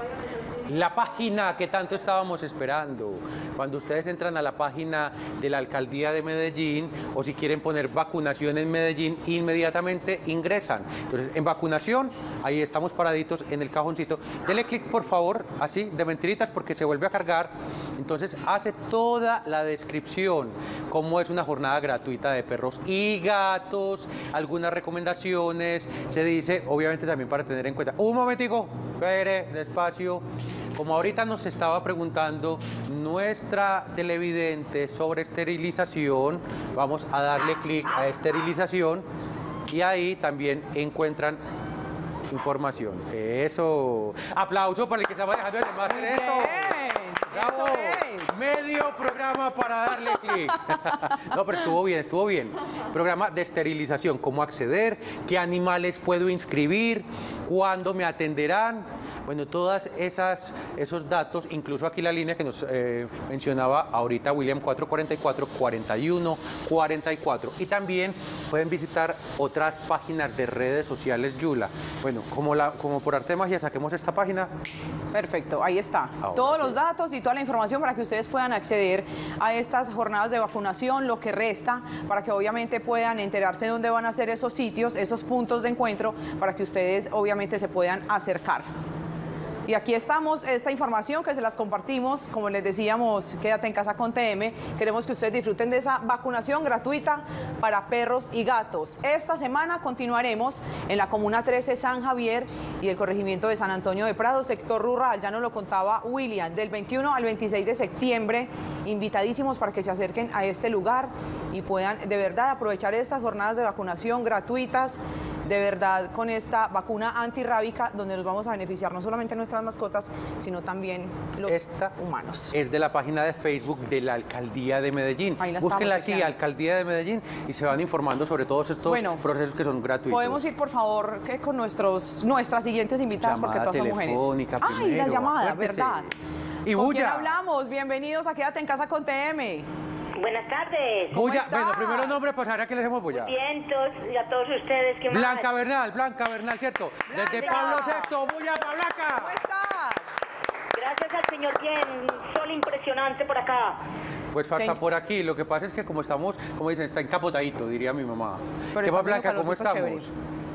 la página que tanto estábamos esperando. Cuando ustedes entran a la página de la Alcaldía de Medellín o si quieren poner vacunación en Medellín, inmediatamente ingresan. Entonces, en vacunación, ahí estamos paraditos en el cajoncito. Dele clic, por favor, así, de mentiritas, porque se vuelve a cargar. Entonces, hace toda la descripción, cómo es una jornada gratuita de perros y gatos, algunas recomendaciones. Se dice, obviamente, también para tener en cuenta. Un momentico, espere, despacio. Como ahorita nos estaba preguntando nuestra televidente sobre esterilización, vamos a darle clic a esterilización y ahí también encuentran información. Eso. Aplauso para el que se va dejando de llamar. Muy Eso. bien. Bravo. Eso es. Medio programa para darle clic. No, pero estuvo bien, estuvo bien. Programa de esterilización, cómo acceder, qué animales puedo inscribir, cuándo me atenderán. Bueno, todas esas esos datos, incluso aquí la línea que nos eh, mencionaba ahorita William, cuatro cuatro cuatro, cuarenta y uno cuarenta y cuatro. Y también pueden visitar otras páginas de redes sociales Yula. Bueno, como, la, como por arte de magia saquemos esta página. Perfecto, ahí está. Ahora Todos sí. los datos y toda la información para que ustedes puedan acceder a estas jornadas de vacunación, lo que resta, para que obviamente puedan enterarse de dónde van a ser esos sitios, esos puntos de encuentro, para que ustedes obviamente se puedan acercar. Y aquí estamos, esta información que se las compartimos, como les decíamos, quédate en casa con T M, queremos que ustedes disfruten de esa vacunación gratuita para perros y gatos. Esta semana continuaremos en la Comuna trece San Javier y el corregimiento de San Antonio de Prado, sector rural, ya nos lo contaba William, del veintiuno al veintiséis de septiembre, invitadísimos para que se acerquen a este lugar y puedan de verdad aprovechar estas jornadas de vacunación gratuitas, de verdad con esta vacuna antirrábica, donde nos vamos a beneficiar no solamente nuestras mascotas, sino también los Esta humanos. es de la página de Facebook de la Alcaldía de Medellín. Ahí la Búsquenla estamos así, chequeando. Alcaldía de Medellín, y se van informando sobre todos estos Bueno, procesos que son gratuitos. Podemos ir, por favor, que con nuestros, nuestras siguientes invitadas, porque Llamada todas son mujeres. telefónica Ay, la primero, llamada, acuérdese. ¿verdad? Y ¿Con quién bulla. hablamos? Bienvenidos a Quédate en Casa con T M. Buenas tardes. ¿Cómo Bulla, estás? bueno, primero nombre, pues ahora que le hacemos bulla. Vientos y a todos ustedes que Blanca Bernal, Blanca Bernal, ¿cierto? Desde Blanca. Pablo sexto, bulla para Blanca. ¿Cómo estás? Gracias al señor bien, sol impresionante por acá. Pues hasta Sí. por aquí, lo que pasa es que como estamos, como dicen, está encapotadito, diría mi mamá. Pero ¿Qué está más, Blanca? haciendo ¿Cómo calorcito estamos?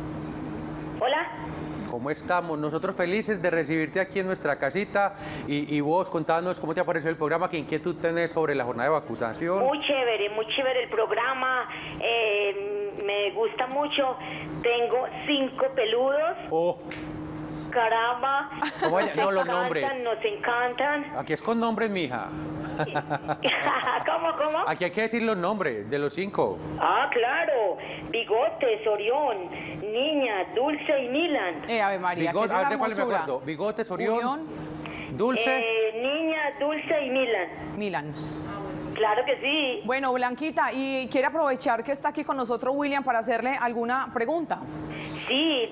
Hola. ¿Cómo estamos? Nosotros felices de recibirte aquí en nuestra casita y, y vos contanos cómo te ha parecido el programa, qué inquietud tenés sobre la jornada de vacunación. Muy chévere, muy chévere el programa. eh, me gusta mucho. Tengo cinco peludos. Oh, Caramba. ¿Cómo nos ella? No, los encantan, nombres. Nos encantan. aquí es con nombres, mija. ¿Cómo, cómo? Aquí hay que decir los nombres de los cinco. Ah, claro. Bigotes, Orión, Niña, Dulce y Milan. Eh, Ave María, Bigote, ¿qué a es ver esa de cuál me hermosura? acuerdo. Bigotes, Orión, Unión, Dulce. Eh, niña, Dulce y Milan. Milan. Claro que sí. Bueno, Blanquita, y quiere aprovechar que está aquí con nosotros William para hacerle alguna pregunta. Sí.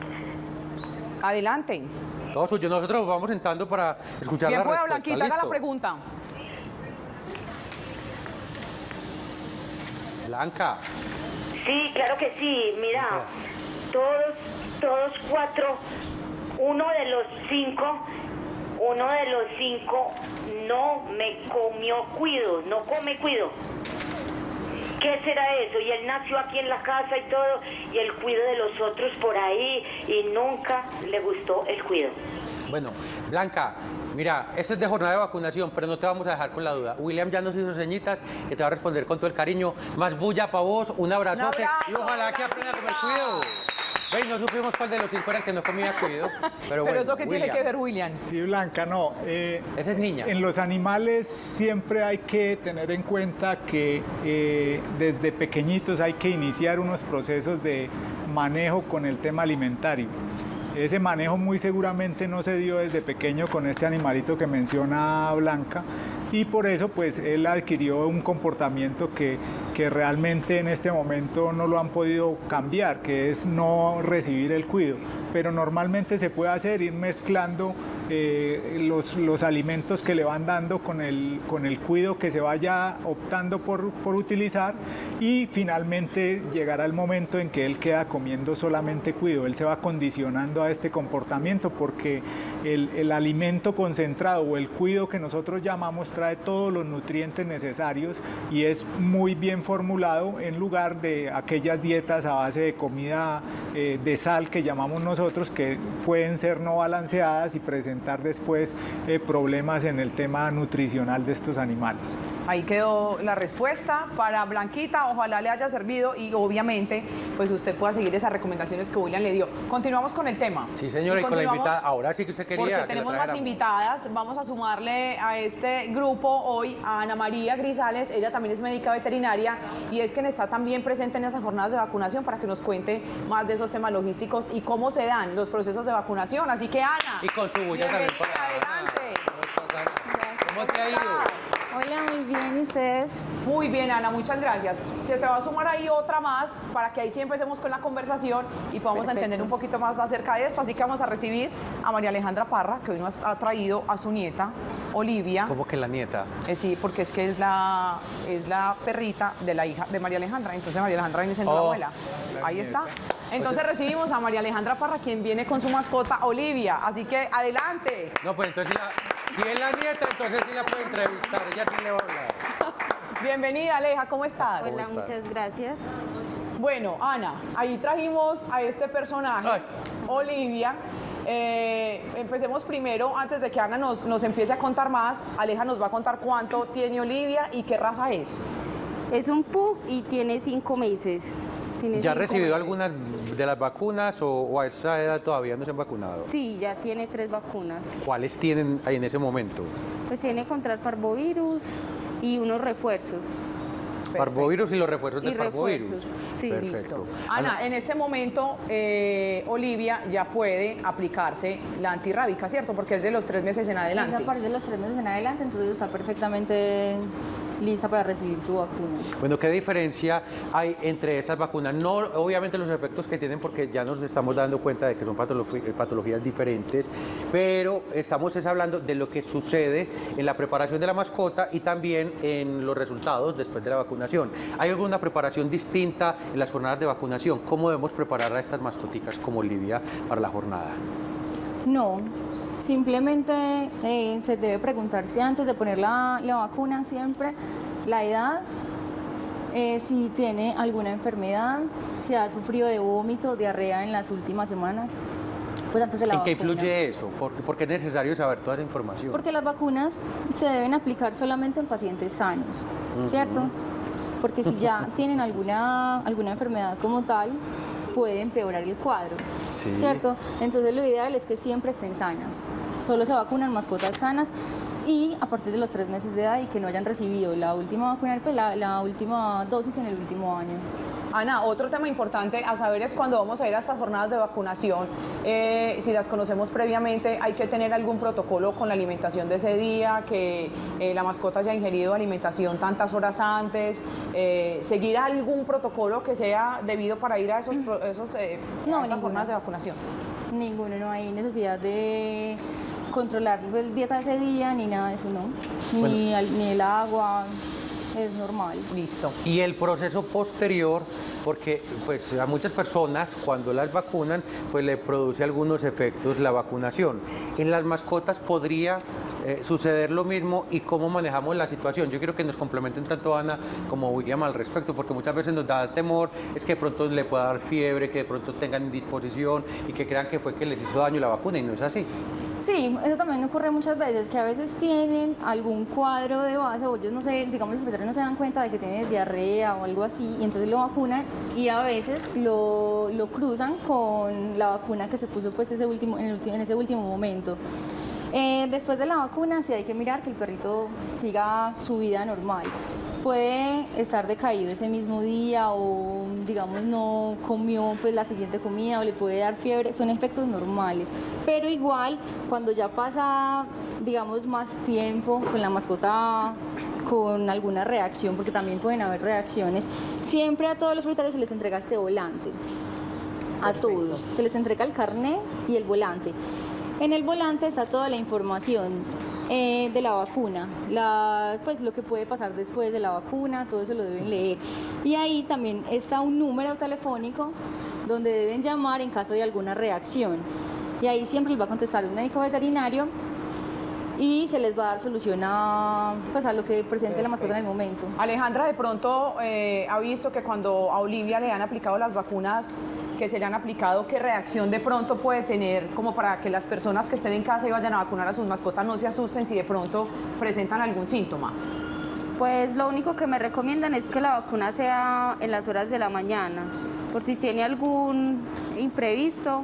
Adelante. Todo suyo. Nosotros vamos sentando para escuchar Bien la pueda, respuesta. Blanquita, haga la ¿Listo? pregunta. Blanca. Sí, claro que sí. Mira, todos, todos cuatro, uno de los cinco, uno de los cinco no me comió cuido, no come cuido. ¿Qué será eso? Y él nació aquí en la casa y todo, y el cuido de los otros por ahí, y nunca le gustó el cuido. Bueno, Blanca, mira, esto es de jornada de vacunación, pero no te vamos a dejar con la duda. William ya nos hizo señitas que te va a responder con todo el cariño. Más bulla para vos, un abrazote Un abrazo, y ojalá que aprenda a comer cuido. Ve, no supimos cuál de los cinco era el que no comía cuido, pero, Pero bueno, eso que tiene William. que ver, William. Sí, Blanca, no. eh, Esa es niña. En los animales siempre hay que tener en cuenta que eh, desde pequeñitos hay que iniciar unos procesos de manejo con el tema alimentario. Ese manejo muy seguramente no se dio desde pequeño con este animalito que menciona Blanca y por eso pues él adquirió un comportamiento que, que que realmente en este momento no lo han podido cambiar, que es no recibir el cuido. Pero normalmente se puede hacer ir mezclando eh, los, los alimentos que le van dando con el, con el cuido que se vaya optando por, por utilizar, y finalmente llegará el momento en que él queda comiendo solamente cuido. Él se va condicionando a este comportamiento porque el, el alimento concentrado o el cuido que nosotros llamamos trae todos los nutrientes necesarios y es muy bien formulado, en lugar de aquellas dietas a base de comida eh, de sal que llamamos nosotros, que pueden ser no balanceadas y presentar después eh, problemas en el tema nutricional de estos animales. Ahí quedó la respuesta para Blanquita, ojalá le haya servido y obviamente pues usted pueda seguir esas recomendaciones que William le dio. Continuamos con el tema. Sí, señora, y, y con la invitada, ahora sí que usted quería. Porque tenemos más invitadas, vamos a sumarle a este grupo hoy a Ana María Grisales, ella también es médica veterinaria y es quien está también presente en esas jornadas de vacunación para que nos cuente más de esos temas logísticos y cómo se dan los procesos de vacunación. Así que Ana, y con su bulla también para adelante. ¿Cómo te ha ido? Hola, muy bien, ¿y ustedes? Muy bien, Ana, muchas gracias. Se te va a sumar ahí otra más para que ahí sí empecemos con la conversación y podamos Perfecto. entender un poquito más acerca de esto. Así que vamos a recibir a María Alejandra Parra, que hoy nos ha traído a su nieta, Olivia. ¿Cómo que la nieta? Eh, sí, porque es que es la, es la perrita de la hija de María Alejandra. Entonces María Alejandra viene siendo Oh, la abuela. Ahí nieta. está. Entonces recibimos a María Alejandra Parra, quien viene con su mascota Olivia. Así que adelante. No, pues entonces si, la, si es la nieta, entonces sí la puede entrevistar, ella sí le va a hablar. Bienvenida, Aleja, ¿cómo estás? Hola, estás? muchas gracias. Bueno, Ana, ahí trajimos a este personaje, Ay. Olivia. Eh, empecemos primero, antes de que Ana nos, nos empiece a contar más, Aleja nos va a contar cuánto tiene Olivia y qué raza es. Es un pug y tiene cinco meses. Tiene ¿Ya ha cinco recibido meses. algunas de las vacunas o, o a esa edad todavía no se han vacunado? Sí, ya tiene tres vacunas. ¿Cuáles tienen ahí en ese momento? Pues tiene contra el parvovirus y unos refuerzos. Parvovirus y los refuerzos Y del parvovirus. refuerzos, sí, Perfecto. Listo. Ana, en ese momento, eh, Olivia ya puede aplicarse la antirrábica, ¿cierto? Porque es de los tres meses en adelante. Es a partir de los tres meses en adelante, entonces está perfectamente lista para recibir su vacuna. Bueno, ¿qué diferencia hay entre esas vacunas? No, obviamente los efectos que tienen, porque ya nos estamos dando cuenta de que son patolo- patologías diferentes, pero estamos es hablando de lo que sucede en la preparación de la mascota y también en los resultados después de la vacunación. ¿Hay alguna preparación distinta en las jornadas de vacunación? ¿Cómo debemos preparar a estas mascoticas como Olivia para la jornada? No, simplemente eh, se debe preguntarse antes de poner la, la vacuna siempre la edad, eh, si tiene alguna enfermedad, si ha sufrido de vómito, diarrea en las últimas semanas, pues antes de la ¿En qué vacuna. influye eso? ¿Por qué, por qué es necesario saber toda esa información? Porque las vacunas se deben aplicar solamente en pacientes sanos, ¿cierto? Porque si ya tienen alguna, alguna enfermedad como tal, puede empeorar el cuadro, Sí. ¿cierto? Entonces lo ideal es que siempre estén sanas. Solo se vacunan mascotas sanas y a partir de los tres meses de edad y que no hayan recibido la última vacuna, pues, la, la última dosis en el último año. Ana, otro tema importante a saber es cuando vamos a ir a estas jornadas de vacunación, eh, si las conocemos previamente, hay que tener algún protocolo con la alimentación de ese día, que eh, la mascota haya ingerido alimentación tantas horas antes, eh, seguir algún protocolo que sea debido para ir a esos, pro- esos eh, No, a esas ninguno. jornadas de vacunación. Ninguno, no hay necesidad de controlar la dieta de ese día, ni nada de eso, no. Ni, al- ni el agua, es normal. Listo. Y el proceso posterior, porque pues a muchas personas cuando las vacunan pues le produce algunos efectos la vacunación. En las mascotas podría eh, suceder lo mismo, y cómo manejamos la situación. Yo quiero que nos complementen tanto Ana como William al respecto, porque muchas veces nos da temor es que de pronto le pueda dar fiebre, que de pronto tengan indisposición y que crean que fue que les hizo daño la vacuna, y no es así. Sí, eso también ocurre muchas veces, que a veces tienen algún cuadro de base, o ellos no sé, digamos los veterinarios no se dan cuenta de que tiene diarrea o algo así, y entonces lo vacunan, y a veces lo, lo cruzan con la vacuna que se puso pues ese último, en, el ulti- en ese último momento. Eh, después de la vacuna sí hay que mirar que el perrito siga su vida normal. Puede estar decaído ese mismo día, o digamos no comió pues la siguiente comida, o le puede dar fiebre, son efectos normales, pero igual cuando ya pasa digamos más tiempo con la mascota con alguna reacción, porque también pueden haber reacciones, siempre a todos los propietarios se les entrega este volante. A todos. Se les entrega el carnet y el volante. En el volante está toda la información eh, de la vacuna, la, pues lo que puede pasar después de la vacuna, todo eso lo deben leer. Y ahí también está un número telefónico donde deben llamar en caso de alguna reacción. Y ahí siempre les va a contestar un médico veterinario y se les va a dar solución a, pues, a lo que presente la mascota en el momento. Alejandra, de pronto eh, ha visto que cuando a Olivia le han aplicado las vacunas que se le han aplicado, ¿qué reacción de pronto puede tener como para que las personas que estén en casa y vayan a vacunar a sus mascotas no se asusten si de pronto presentan algún síntoma? Pues lo único que me recomiendan es que la vacuna sea en las horas de la mañana, por si tiene algún imprevisto,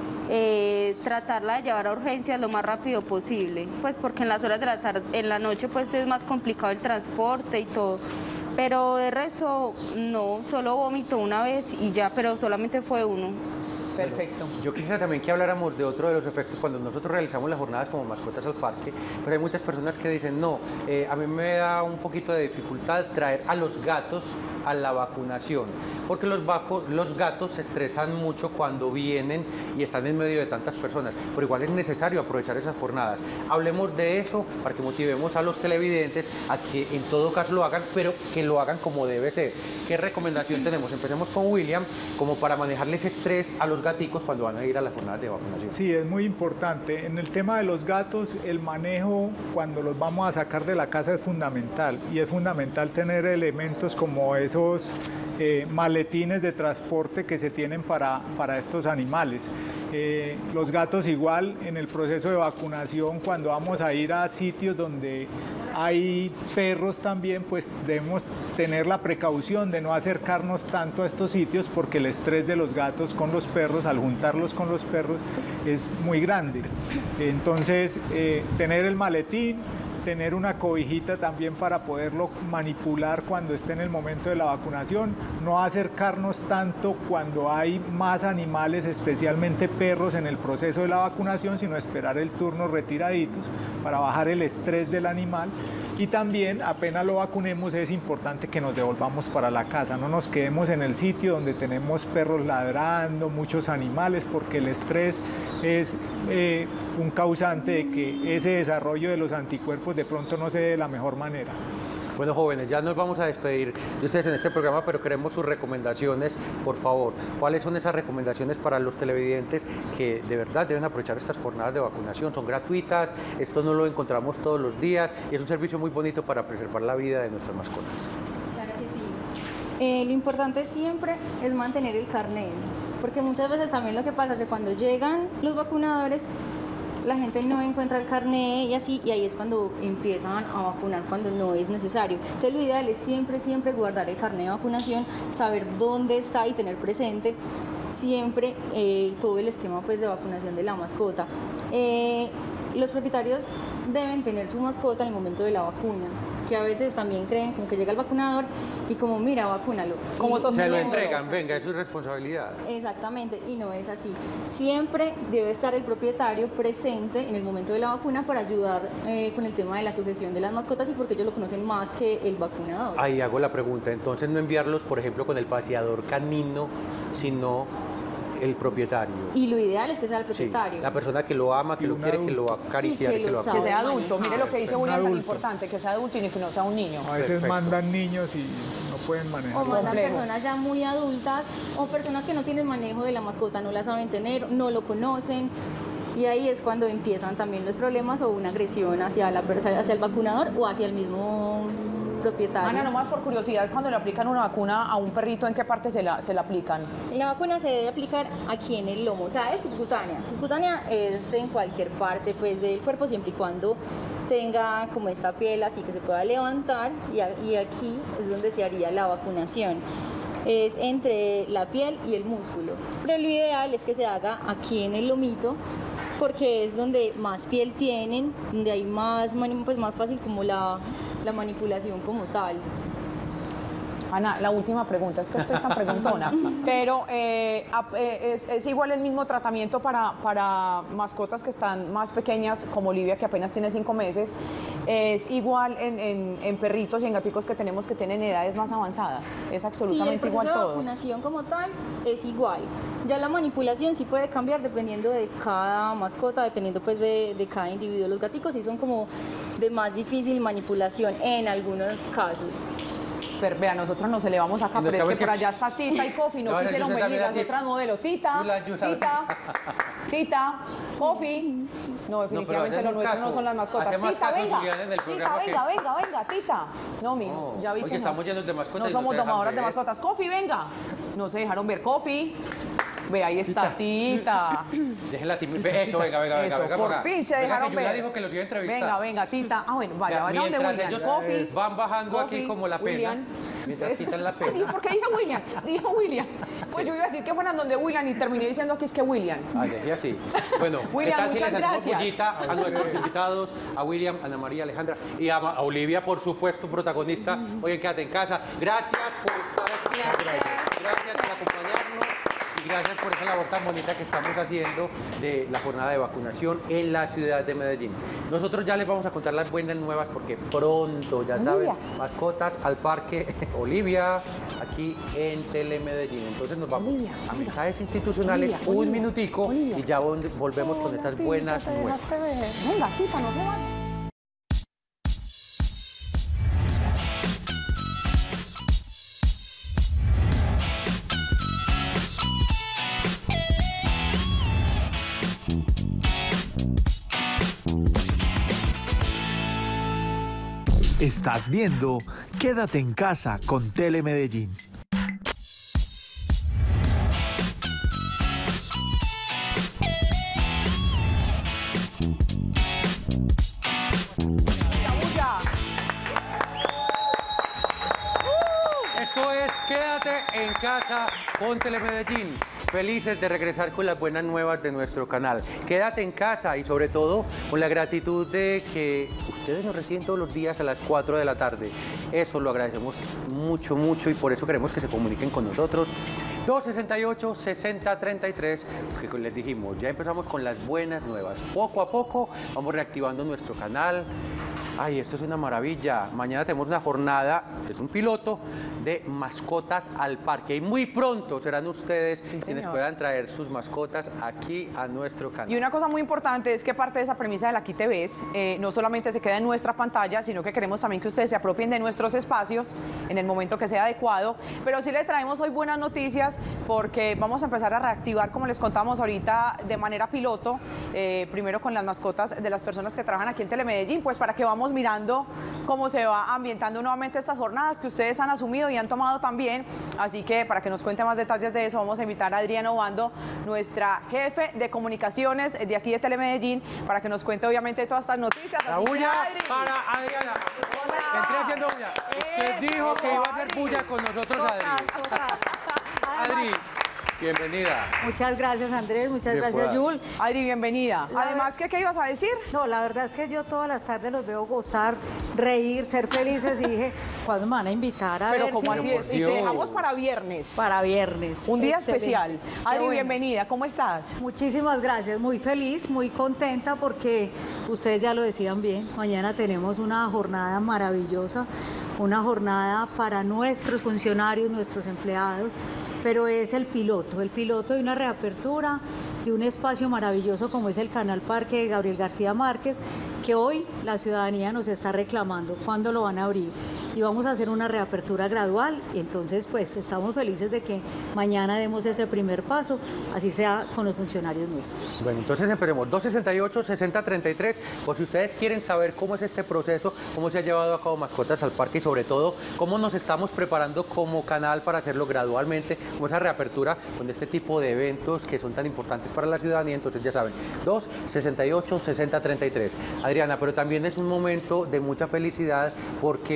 eh, tratarla de llevar a urgencias lo más rápido posible, pues porque en las horas de la tarde, en la noche pues es más complicado el transporte y todo. Pero de resto, no, solo vomito una vez y ya, pero solamente fue uno. Perfecto. Yo quisiera también que habláramos de otro de los efectos cuando nosotros realizamos las jornadas como mascotas al parque, pero hay muchas personas que dicen, no, eh, a mí me da un poquito de dificultad traer a los gatos a la vacunación, porque los, los gatos se estresan mucho cuando vienen y están en medio de tantas personas, pero igual es necesario aprovechar esas jornadas. Hablemos de eso para que motivemos a los televidentes a que en todo caso lo hagan, pero que lo hagan como debe ser. ¿Qué recomendación tenemos? Empecemos con William, como para manejarles estrés a los gaticos cuando van a ir a las jornadas de vacunación. Sí, es muy importante. En el tema de los gatos, el manejo cuando los vamos a sacar de la casa es fundamental, y es fundamental tener elementos como esos eh, maletines de transporte que se tienen para, para estos animales. Eh, los gatos igual en el proceso de vacunación, cuando vamos a ir a sitios donde hay perros también, pues debemos tener la precaución de no acercarnos tanto a estos sitios, porque el estrés de los gatos con los perros, al juntarlos con los perros, es muy grande. Entonces, eh, tener el maletín, tener una cobijita también para poderlo manipular cuando esté en el momento de la vacunación, no acercarnos tanto cuando hay más animales, especialmente perros, en el proceso de la vacunación, sino esperar el turno retiraditos para bajar el estrés del animal. Y también, apenas lo vacunemos, es importante que nos devolvamos para la casa, no nos quedemos en el sitio donde tenemos perros ladrando, muchos animales, porque el estrés es eh, un causante de que ese desarrollo de los anticuerpos de pronto no se dé de la mejor manera. Bueno, jóvenes, ya nos vamos a despedir de ustedes en este programa, pero queremos sus recomendaciones, por favor. ¿Cuáles son esas recomendaciones para los televidentes que de verdad deben aprovechar estas jornadas de vacunación? Son gratuitas, esto no lo encontramos todos los días y es un servicio muy bonito para preservar la vida de nuestras mascotas. Claro que sí. Eh, lo importante siempre es mantener el carnet, porque muchas veces también lo que pasa es que cuando llegan los vacunadores, la gente no encuentra el carnet y así, y ahí es cuando empiezan a vacunar cuando no es necesario. Entonces lo ideal es siempre, siempre guardar el carnet de vacunación, saber dónde está y tener presente siempre eh, todo el esquema pues, de vacunación de la mascota. Eh, los propietarios deben tener su mascota en el momento de la vacuna, que a veces también creen como que llega el vacunador y como, mira, vacúnalo. Como se lo entregan, venga, es su responsabilidad. Exactamente, y no es así. Siempre debe estar el propietario presente en el momento de la vacuna para ayudar eh, con el tema de la sujeción de las mascotas, y porque ellos lo conocen más que el vacunador. Ahí hago la pregunta, entonces no enviarlos, por ejemplo, con el paseador canino, sino el propietario. Y lo ideal es que sea el propietario. Sí, la persona que lo ama, que Y lo un quiere, adulto. que lo acaricia, Y que que lo lo sabe. Que sea adulto, mire lo que dice Un William, tan adulto. importante, que sea adulto y que no sea un niño. A veces Perfecto. mandan niños y no pueden manejar. O mandan Complejo. personas ya muy adultas o personas que no tienen manejo de la mascota, no la saben tener, no lo conocen. Y ahí es cuando empiezan también los problemas o una agresión hacia, la, hacia el vacunador o hacia el mismo propietario. Ana, nomás por curiosidad, cuando le aplican una vacuna a un perrito, ¿en qué parte se la, se la aplican? La vacuna se debe aplicar aquí en el lomo, o sea, es subcutánea. Subcutánea es en cualquier parte pues, del cuerpo, siempre y cuando tenga como esta piel así que se pueda levantar, y, a, y aquí es donde se haría la vacunación. Es entre la piel y el músculo, pero lo ideal es que se haga aquí en el lomito, porque es donde más piel tienen, donde hay más, pues más fácil como la, la manipulación como tal. Ana, la última pregunta, es que estoy tan preguntona, pero eh, es, es igual el mismo tratamiento para, para mascotas que están más pequeñas, como Olivia, que apenas tiene cinco meses, es igual en, en, en perritos y en gaticos que tenemos que tienen edades más avanzadas, es absolutamente sí, igual todo. el proceso de vacunación como tal es igual, ya la manipulación sí puede cambiar dependiendo de cada mascota, dependiendo pues de, de cada individuo. Los gaticos sí son como de más difícil manipulación en algunos casos. Pero vea, nosotros nos elevamos acá, pero es que, que por allá está Tita y Coffee, no, no quisieron venir las otras modelos. Tita, Yula, Yula. Tita, Tita, Coffee. No, definitivamente no, lo nuestro no son las mascotas. Tita, venga, Tita, venga, venga, venga, Tita. No, mijo, no, ya vi que no. Estamos llenos de mascotas. No somos domadoras de mascotas. Coffee, venga. No se dejaron ver. Coffee. Ve, ahí está Tita. Déjenla timidez. Eso, venga, venga, venga. Eso, venga por fin se dejaron venga, ver. Dijo que los iba a entrevistar. Venga, venga, Tita. Ah, bueno, vaya, vaya donde William. Ellos Coffee. van bajando Coffee, aquí como la pena. William. Mientras quitan la pena. ¿Por qué dije William? Dijo William. Pues yo iba a decir que fueran donde William y terminé diciendo que es que William. Ah, dejé así. Bueno, William, muchas si gracias. Pollita, a nuestros invitados, a William, Ana María, Alejandra y a, a Olivia, por supuesto, protagonista. Oye, quédate en casa. Gracias por estar aquí. Gracias, gracias por acompañarnos. Y gracias por esa labor tan bonita que estamos haciendo de la jornada de vacunación en la ciudad de Medellín. Nosotros ya les vamos a contar las buenas nuevas porque pronto, ya saben, mascotas al parque Olivia, aquí en Telemedellín. Entonces nos vamos Olivia, a mensajes institucionales, Olivia, un Olivia, minutico Olivia. Y ya volvemos con esas buenas nuevas. Venga, Tita, no se vayan. Estás viendo Quédate en casa con Telemedellín. Esto es Quédate en casa con Telemedellín. Felices de regresar con las buenas nuevas de nuestro canal. Quédate en casa y sobre todo con la gratitud de que ustedes nos reciben todos los días a las cuatro de la tarde. Eso lo agradecemos mucho, mucho y por eso queremos que se comuniquen con nosotros. dos sesenta y ocho, sesenta treinta y tres, que les dijimos, ya empezamos con las buenas nuevas. Poco a poco vamos reactivando nuestro canal. Ay, esto es una maravilla. Mañana tenemos una jornada, es un piloto, de mascotas al parque. Y muy pronto serán ustedes sí, quienes puedan traer sus mascotas aquí a nuestro canal. Y una cosa muy importante es que parte de esa premisa del Aquí Te Ves, eh, no solamente se queda en nuestra pantalla, sino que queremos también que ustedes se apropien de nuestros espacios en el momento que sea adecuado. Pero sí les traemos hoy buenas noticias porque vamos a empezar a reactivar, como les contamos ahorita, de manera piloto, eh, primero con las mascotas de las personas que trabajan aquí en Telemedellín, pues para que vamos mirando cómo se va ambientando nuevamente estas jornadas que ustedes han asumido y han tomado también. Así que para que nos cuente más detalles de eso, vamos a invitar a Adriana Obando, nuestra jefe de comunicaciones de aquí de Telemedellín, para que nos cuente obviamente todas estas noticias. La bulla para Adriana. Hola. Entré haciendo bulla. Usted dijo que iba a hacer bulla con nosotros, Adri. Adri. Bienvenida. Muchas gracias, Andrés, muchas gracias, Yul. Adri, bienvenida. La Además, ¿qué, ¿qué ibas a decir? No, la verdad es que yo todas las tardes los veo gozar, reír, ser felices y dije, ¿cuándo me van a invitar a Pero ver? ¿cómo si así es? Y te dejamos para viernes. Para viernes. Un día Excelente. especial. Adri, bueno. bienvenida. ¿Cómo estás? Muchísimas gracias. Muy feliz, muy contenta porque ustedes ya lo decían bien. Mañana tenemos una jornada maravillosa, una jornada para nuestros funcionarios, nuestros empleados, pero es el piloto, el piloto de una reapertura de un espacio maravilloso como es el Canal Parque de Gabriel García Márquez, que hoy la ciudadanía nos está reclamando cuándo lo van a abrir. Y vamos a hacer una reapertura gradual y entonces pues estamos felices de que mañana demos ese primer paso, así sea con los funcionarios nuestros. Bueno, entonces empecemos. dos sesenta y ocho, sesenta treinta y tres, por si ustedes quieren saber cómo es este proceso, cómo se ha llevado a cabo Mascotas al Parque y sobre todo cómo nos estamos preparando como canal para hacerlo gradualmente, como esa reapertura con este tipo de eventos que son tan importantes para la ciudadanía. Entonces ya saben, dos sesenta y ocho, sesenta treinta y tres. Adriana, pero también es un momento de mucha felicidad porque no solamente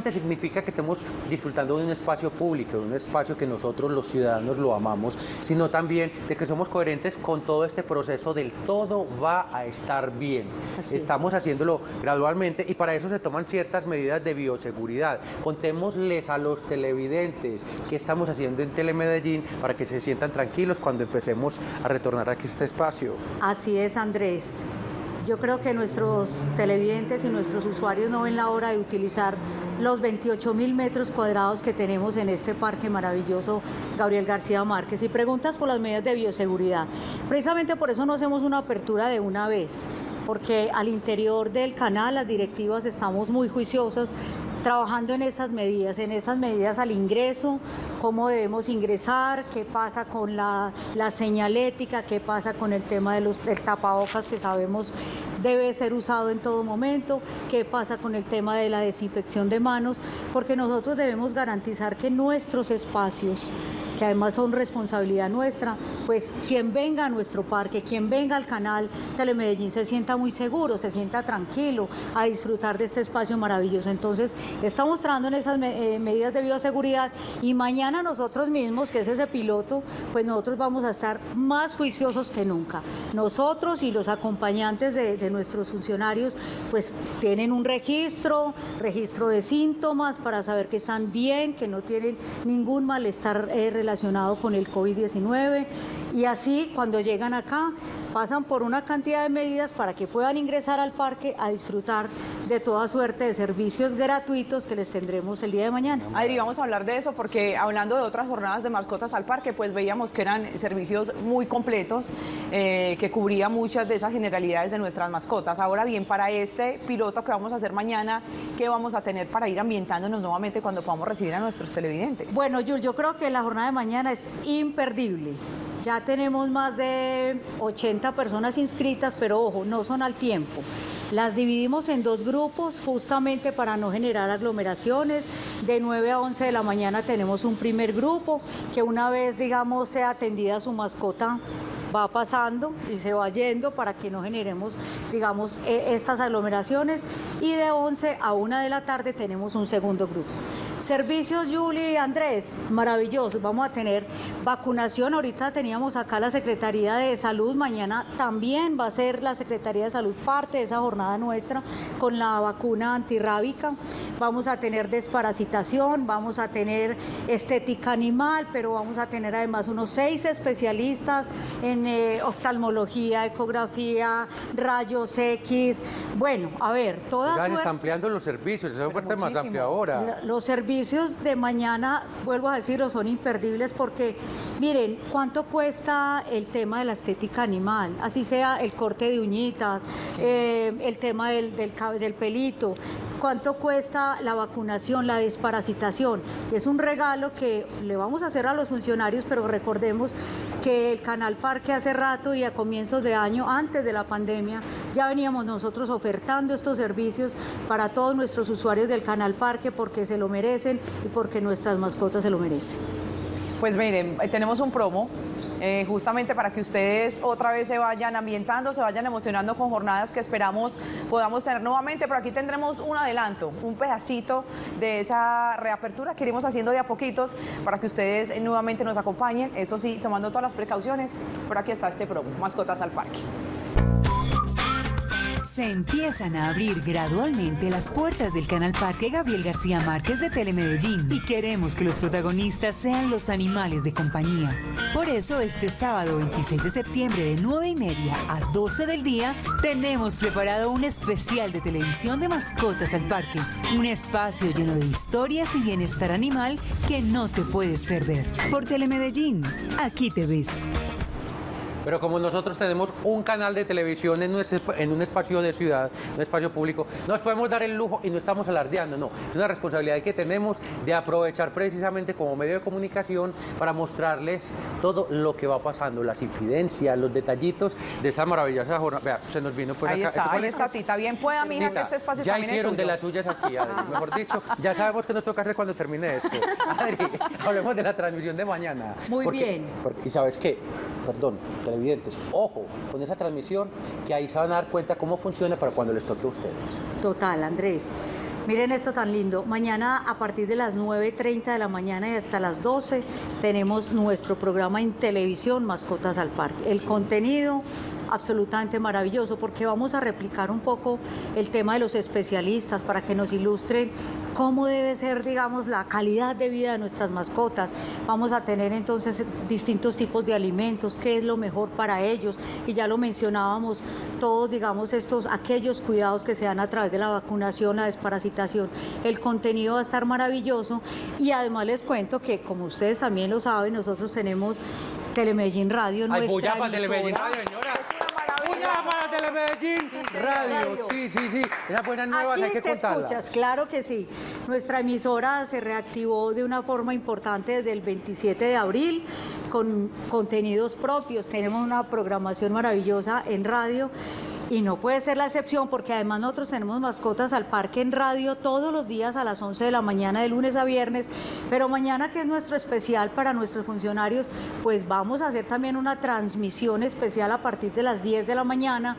solamente significa que estemos disfrutando de un espacio público, de un espacio que nosotros los ciudadanos lo amamos, sino también de que somos coherentes con todo este proceso del todo va a estar bien. Así Estamos es. haciéndolo gradualmente y para eso se toman ciertas medidas de bioseguridad. Contémosles a los televidentes qué estamos haciendo en Telemedellín para que se sientan tranquilos cuando empecemos a retornar aquí a este espacio. Así es, Andrés. Yo creo que nuestros televidentes y nuestros usuarios no ven la hora de utilizar los veintiocho mil metros cuadrados que tenemos en este parque maravilloso Gabriel García Márquez. Y preguntas por las medidas de bioseguridad. Precisamente por eso no hacemos una apertura de una vez, porque al interior del canal las directivas estamos muy juiciosas, trabajando en esas medidas, en esas medidas al ingreso, cómo debemos ingresar, qué pasa con la, la señalética, qué pasa con el tema de los, del tapabocas que sabemos debe ser usado en todo momento, qué pasa con el tema de la desinfección de manos, porque nosotros debemos garantizar que nuestros espacios, que además son responsabilidad nuestra, pues quien venga a nuestro parque, quien venga al canal Telemedellín se sienta muy seguro, se sienta tranquilo a disfrutar de este espacio maravilloso. Entonces, estamos trabajando en esas me eh, medidas de bioseguridad y mañana nosotros mismos, que es ese piloto, pues nosotros vamos a estar más juiciosos que nunca. Nosotros y los acompañantes de, de nuestros funcionarios, pues tienen un registro, registro de síntomas para saber que están bien, que no tienen ningún malestar eh, relacionado con el COVID diecinueve y así cuando llegan acá pasan por una cantidad de medidas para que puedan ingresar al parque a disfrutar de toda suerte de servicios gratuitos que les tendremos el día de mañana. Adri, vamos a hablar de eso porque hablando de otras jornadas de mascotas al parque, pues veíamos que eran servicios muy completos, eh, que cubría muchas de esas generalidades de nuestras mascotas. Ahora bien, para este piloto que vamos a hacer mañana, ¿qué vamos a tener para ir ambientándonos nuevamente cuando podamos recibir a nuestros televidentes? Bueno, Yul, yo creo que la jornada de mañana es imperdible. Ya tenemos más de ochenta personas inscritas, pero ojo, no son al tiempo. Las dividimos en dos grupos justamente para no generar aglomeraciones. De nueve a once de la mañana tenemos un primer grupo que una vez, digamos, sea atendida su mascota, va pasando y se va yendo para que no generemos, digamos, estas aglomeraciones. Y de once a una de la tarde tenemos un segundo grupo. Servicios, Yuli y Andrés, maravillosos. Vamos a tener vacunación. Ahorita teníamos acá la Secretaría de Salud. Mañana también va a ser la Secretaría de Salud parte de esa jornada nuestra con la vacuna antirrábica. Vamos a tener desparasitación, vamos a tener estética animal, pero vamos a tener además unos seis especialistas en eh, oftalmología, ecografía, rayos X. Bueno, a ver, todas... Ya está ampliando los servicios, esa oferta es más amplia ahora. Los servicios servicios de mañana, vuelvo a decirlo, son imperdibles porque, miren, ¿cuánto cuesta el tema de la estética animal? Así sea el corte de uñitas, sí. eh, el tema del, del, del pelito, ¿cuánto cuesta la vacunación, la desparasitación? Es un regalo que le vamos a hacer a los funcionarios, pero recordemos que el Canal Parque hace rato y a comienzos de año, antes de la pandemia, ya veníamos nosotros ofertando estos servicios para todos nuestros usuarios del Canal Parque porque se lo merecen y porque nuestras mascotas se lo merecen. Pues miren, tenemos un promo eh, justamente para que ustedes otra vez se vayan ambientando, se vayan emocionando con jornadas que esperamos podamos tener nuevamente, pero aquí tendremos un adelanto, un pedacito de esa reapertura que iremos haciendo de a poquitos para que ustedes nuevamente nos acompañen, eso sí, tomando todas las precauciones. Por aquí está este promo, Mascotas al Parque. Se empiezan a abrir gradualmente las puertas del Canal Parque Gabriel García Márquez de Telemedellín y queremos que los protagonistas sean los animales de compañía. Por eso este sábado veintiséis de septiembre de nueve y media a doce del día tenemos preparado un especial de televisión de Mascotas al Parque, un espacio lleno de historias y bienestar animal que no te puedes perder. Por Telemedellín, aquí te ves. Pero como nosotros tenemos un canal de televisión en, nuestro, en un espacio de ciudad, un espacio público, nos podemos dar el lujo y no estamos alardeando, no. Es una responsabilidad que tenemos de aprovechar precisamente como medio de comunicación para mostrarles todo lo que va pasando, las infidencias, los detallitos de esta maravillosa jornada. Vea, se nos vino por ahí acá. Está, ahí está Tita. Bien pueda, mija, que este espacio ya también es hicieron suyo. de las suyas aquí, Adri. Mejor dicho, ya sabemos que nos toca hacer cuando termine esto. Adri, hablemos de la transmisión de mañana. Muy porque, bien. Porque, ¿y sabes qué? Perdón, televidentes, ojo con esa transmisión que ahí se van a dar cuenta cómo funciona para cuando les toque a ustedes. Total, Andrés. Miren esto tan lindo. Mañana a partir de las nueve y treinta de la mañana y hasta las doce tenemos nuestro programa en televisión Mascotas al Parque. El contenido absolutamente maravilloso porque vamos a replicar un poco el tema de los especialistas para que nos ilustren cómo debe ser, digamos, la calidad de vida de nuestras mascotas. Vamos a tener entonces distintos tipos de alimentos, qué es lo mejor para ellos, y ya lo mencionábamos, todos, digamos, estos, aquellos cuidados que se dan a través de la vacunación, la desparasitación. El contenido va a estar maravilloso y además les cuento que, como ustedes también lo saben, nosotros tenemos Telemedellín Radio, Ay, nuestra para Telemedellín emisora. Radio, señora. Para Telemedellín Radio. Sí, sí, sí. Esas buenas nuevas Aquí hay que te contarlas. escuchas, claro que sí. Nuestra emisora se reactivó de una forma importante desde el veintisiete de abril con contenidos propios. Tenemos una programación maravillosa en radio. Y no puede ser la excepción porque además nosotros tenemos Mascotas al Parque en radio todos los días a las once de la mañana de lunes a viernes, pero mañana, que es nuestro especial para nuestros funcionarios, pues vamos a hacer también una transmisión especial a partir de las diez de la mañana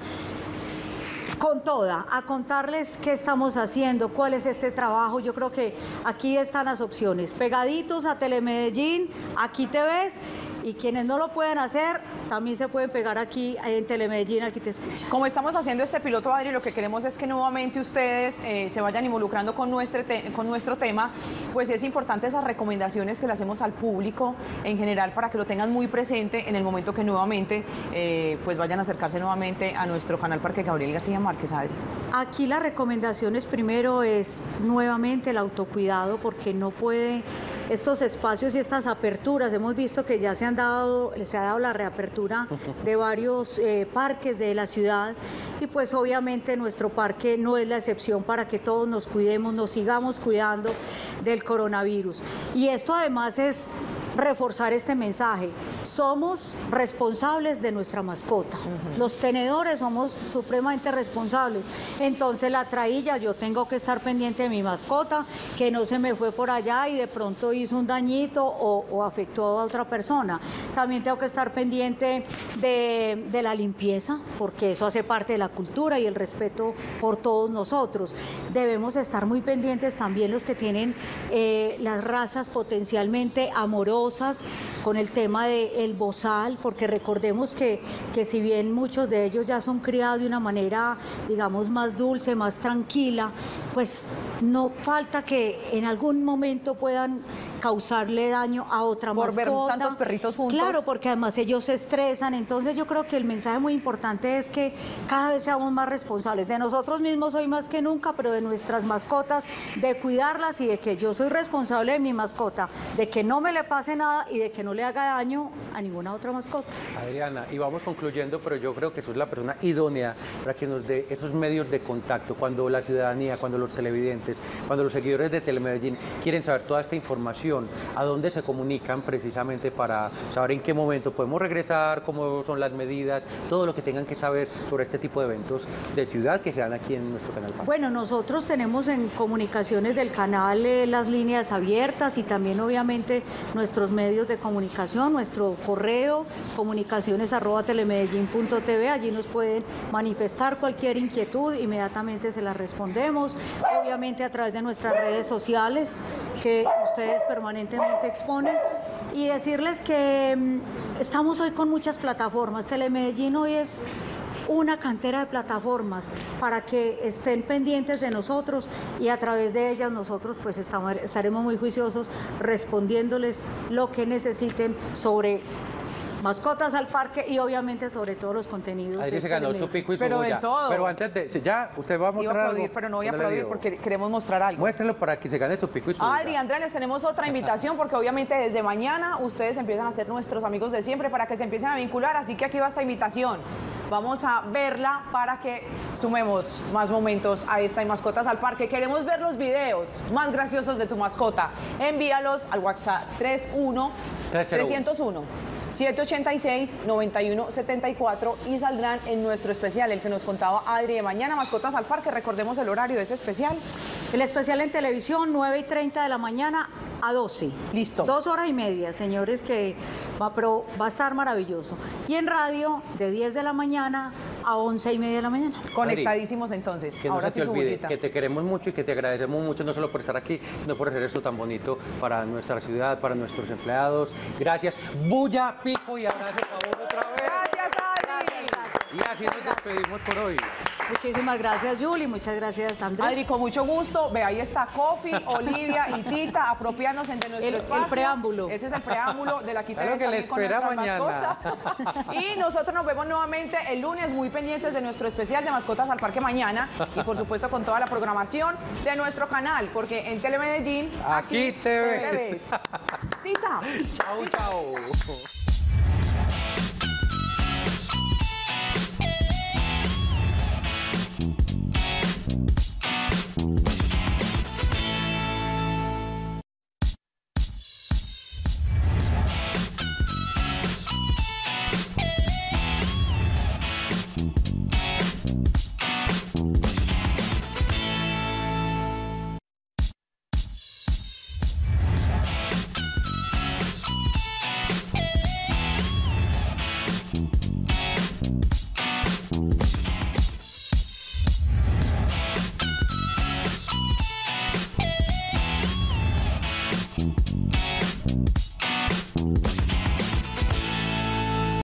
con toda, a contarles qué estamos haciendo, cuál es este trabajo. Yo creo que aquí están las opciones, pegaditos a Telemedellín, aquí te ves. Y quienes no lo pueden hacer, también se pueden pegar aquí en Telemedellín, aquí te escuchas. Como estamos haciendo este piloto, Adri, lo que queremos es que nuevamente ustedes eh, se vayan involucrando con nuestro, te con nuestro tema, pues es importante esas recomendaciones que le hacemos al público en general para que lo tengan muy presente en el momento que nuevamente eh, pues vayan a acercarse nuevamente a nuestro canal Parque Gabriel García Márquez, Adri. Aquí las recomendaciones primero es nuevamente el autocuidado, porque no puede, estos espacios y estas aperturas, hemos visto que ya se han dado, se ha dado la reapertura de varios eh, parques de la ciudad, y pues obviamente nuestro parque no es la excepción para que todos nos cuidemos, nos sigamos cuidando del coronavirus. Y esto además es reforzar este mensaje: somos responsables de nuestra mascota. Uh-huh. Los tenedores somos supremamente responsables. Entonces la trailla, yo tengo que estar pendiente de mi mascota, que no se me fue por allá y de pronto hizo un dañito o, o afectó a otra persona. También tengo que estar pendiente de, de la limpieza, porque eso hace parte de la cultura y el respeto por todos nosotros. Debemos estar muy pendientes también los que tienen eh, las razas potencialmente amorosas, con el tema del bozal, porque recordemos que, que si bien muchos de ellos ya son criados de una manera, digamos, más dulce, más tranquila, pues no falta que en algún momento puedan causarle daño a otra por mascota. Por ver tantos perritos juntos. Claro, porque además ellos se estresan. Entonces yo creo que el mensaje muy importante es que cada vez seamos más responsables de nosotros mismos hoy más que nunca, pero de nuestras mascotas, de cuidarlas y de que yo soy responsable de mi mascota, de que no me le pase nada y de que no le haga daño a ninguna otra mascota. Adriana, y vamos concluyendo, pero yo creo que sos la persona idónea para que nos dé esos medios de contacto cuando la ciudadanía, cuando los televidentes, cuando los seguidores de Telemedellín quieren saber toda esta información, a dónde se comunican precisamente para saber en qué momento podemos regresar, cómo son las medidas, todo lo que tengan que saber sobre este tipo de eventos de ciudad que se dan aquí en nuestro canal Parque. Bueno, nosotros tenemos en comunicaciones del canal eh, las líneas abiertas y también obviamente nuestros medios de comunicación, nuestro correo comunicaciones arroba telemedellín punto tv, allí nos pueden manifestar cualquier inquietud, inmediatamente se la respondemos, obviamente a través de nuestras redes sociales que ustedes permanentemente exponen, y decirles que mmm, estamos hoy con muchas plataformas. Telemedellín hoy es una cantera de plataformas para que estén pendientes de nosotros, y a través de ellas nosotros pues estamos, estaremos muy juiciosos respondiéndoles lo que necesiten sobre Mascotas al Parque y obviamente sobre todos los contenidos. Adri se ganó su pico y su pero bulla. En todo. Pero antes de, ya, usted va a mostrar Iba a aplaudir, algo. pero no voy a aplaudir porque queremos mostrar algo. Muéstrenlo para que se gane su pico y su bulla. Adri, Andrea, les tenemos otra invitación porque obviamente desde mañana ustedes empiezan a ser nuestros amigos de siempre para que se empiecen a vincular, así que aquí va esta invitación. Vamos a verla para que sumemos más momentos a esta y Mascotas al Parque. Queremos ver los videos más graciosos de tu mascota. Envíalos al WhatsApp tres uno tres cero uno siete ocho seis nueve uno siete cuatro y saldrán en nuestro especial, el que nos contaba Adri de mañana, Mascotas al Parque. Recordemos el horario de ese especial. El especial en televisión, nueve y treinta de la mañana a doce. Listo. Dos horas y media, señores, que va, pero va a estar maravilloso. Y en radio, de diez de la mañana a once y media de la mañana. Conectadísimos entonces. Que no Ahora se sí te su olvide bullita. que te queremos mucho y que te agradecemos mucho, no solo por estar aquí, sino por hacer esto tan bonito para nuestra ciudad, para nuestros empleados. Gracias. Bulla, pico y abrazo, favor, otra vez. Gracias, Adri. Y así nos despedimos por hoy. Muchísimas gracias, Julie. Muchas gracias, Andrés. Adri, con mucho gusto. Ve, ahí está Cofi, Olivia y Tita apropiándose de nuestro El- el espacio. preámbulo. Ese es el preámbulo de la quita Claro que le espera mañana. Y nosotros nos vemos nuevamente el lunes, muy pendientes de nuestro especial de Mascotas al Parque mañana. Y por supuesto con toda la programación de nuestro canal, porque en Telemedellín, Aquí te ves. Tita. Chao, chao.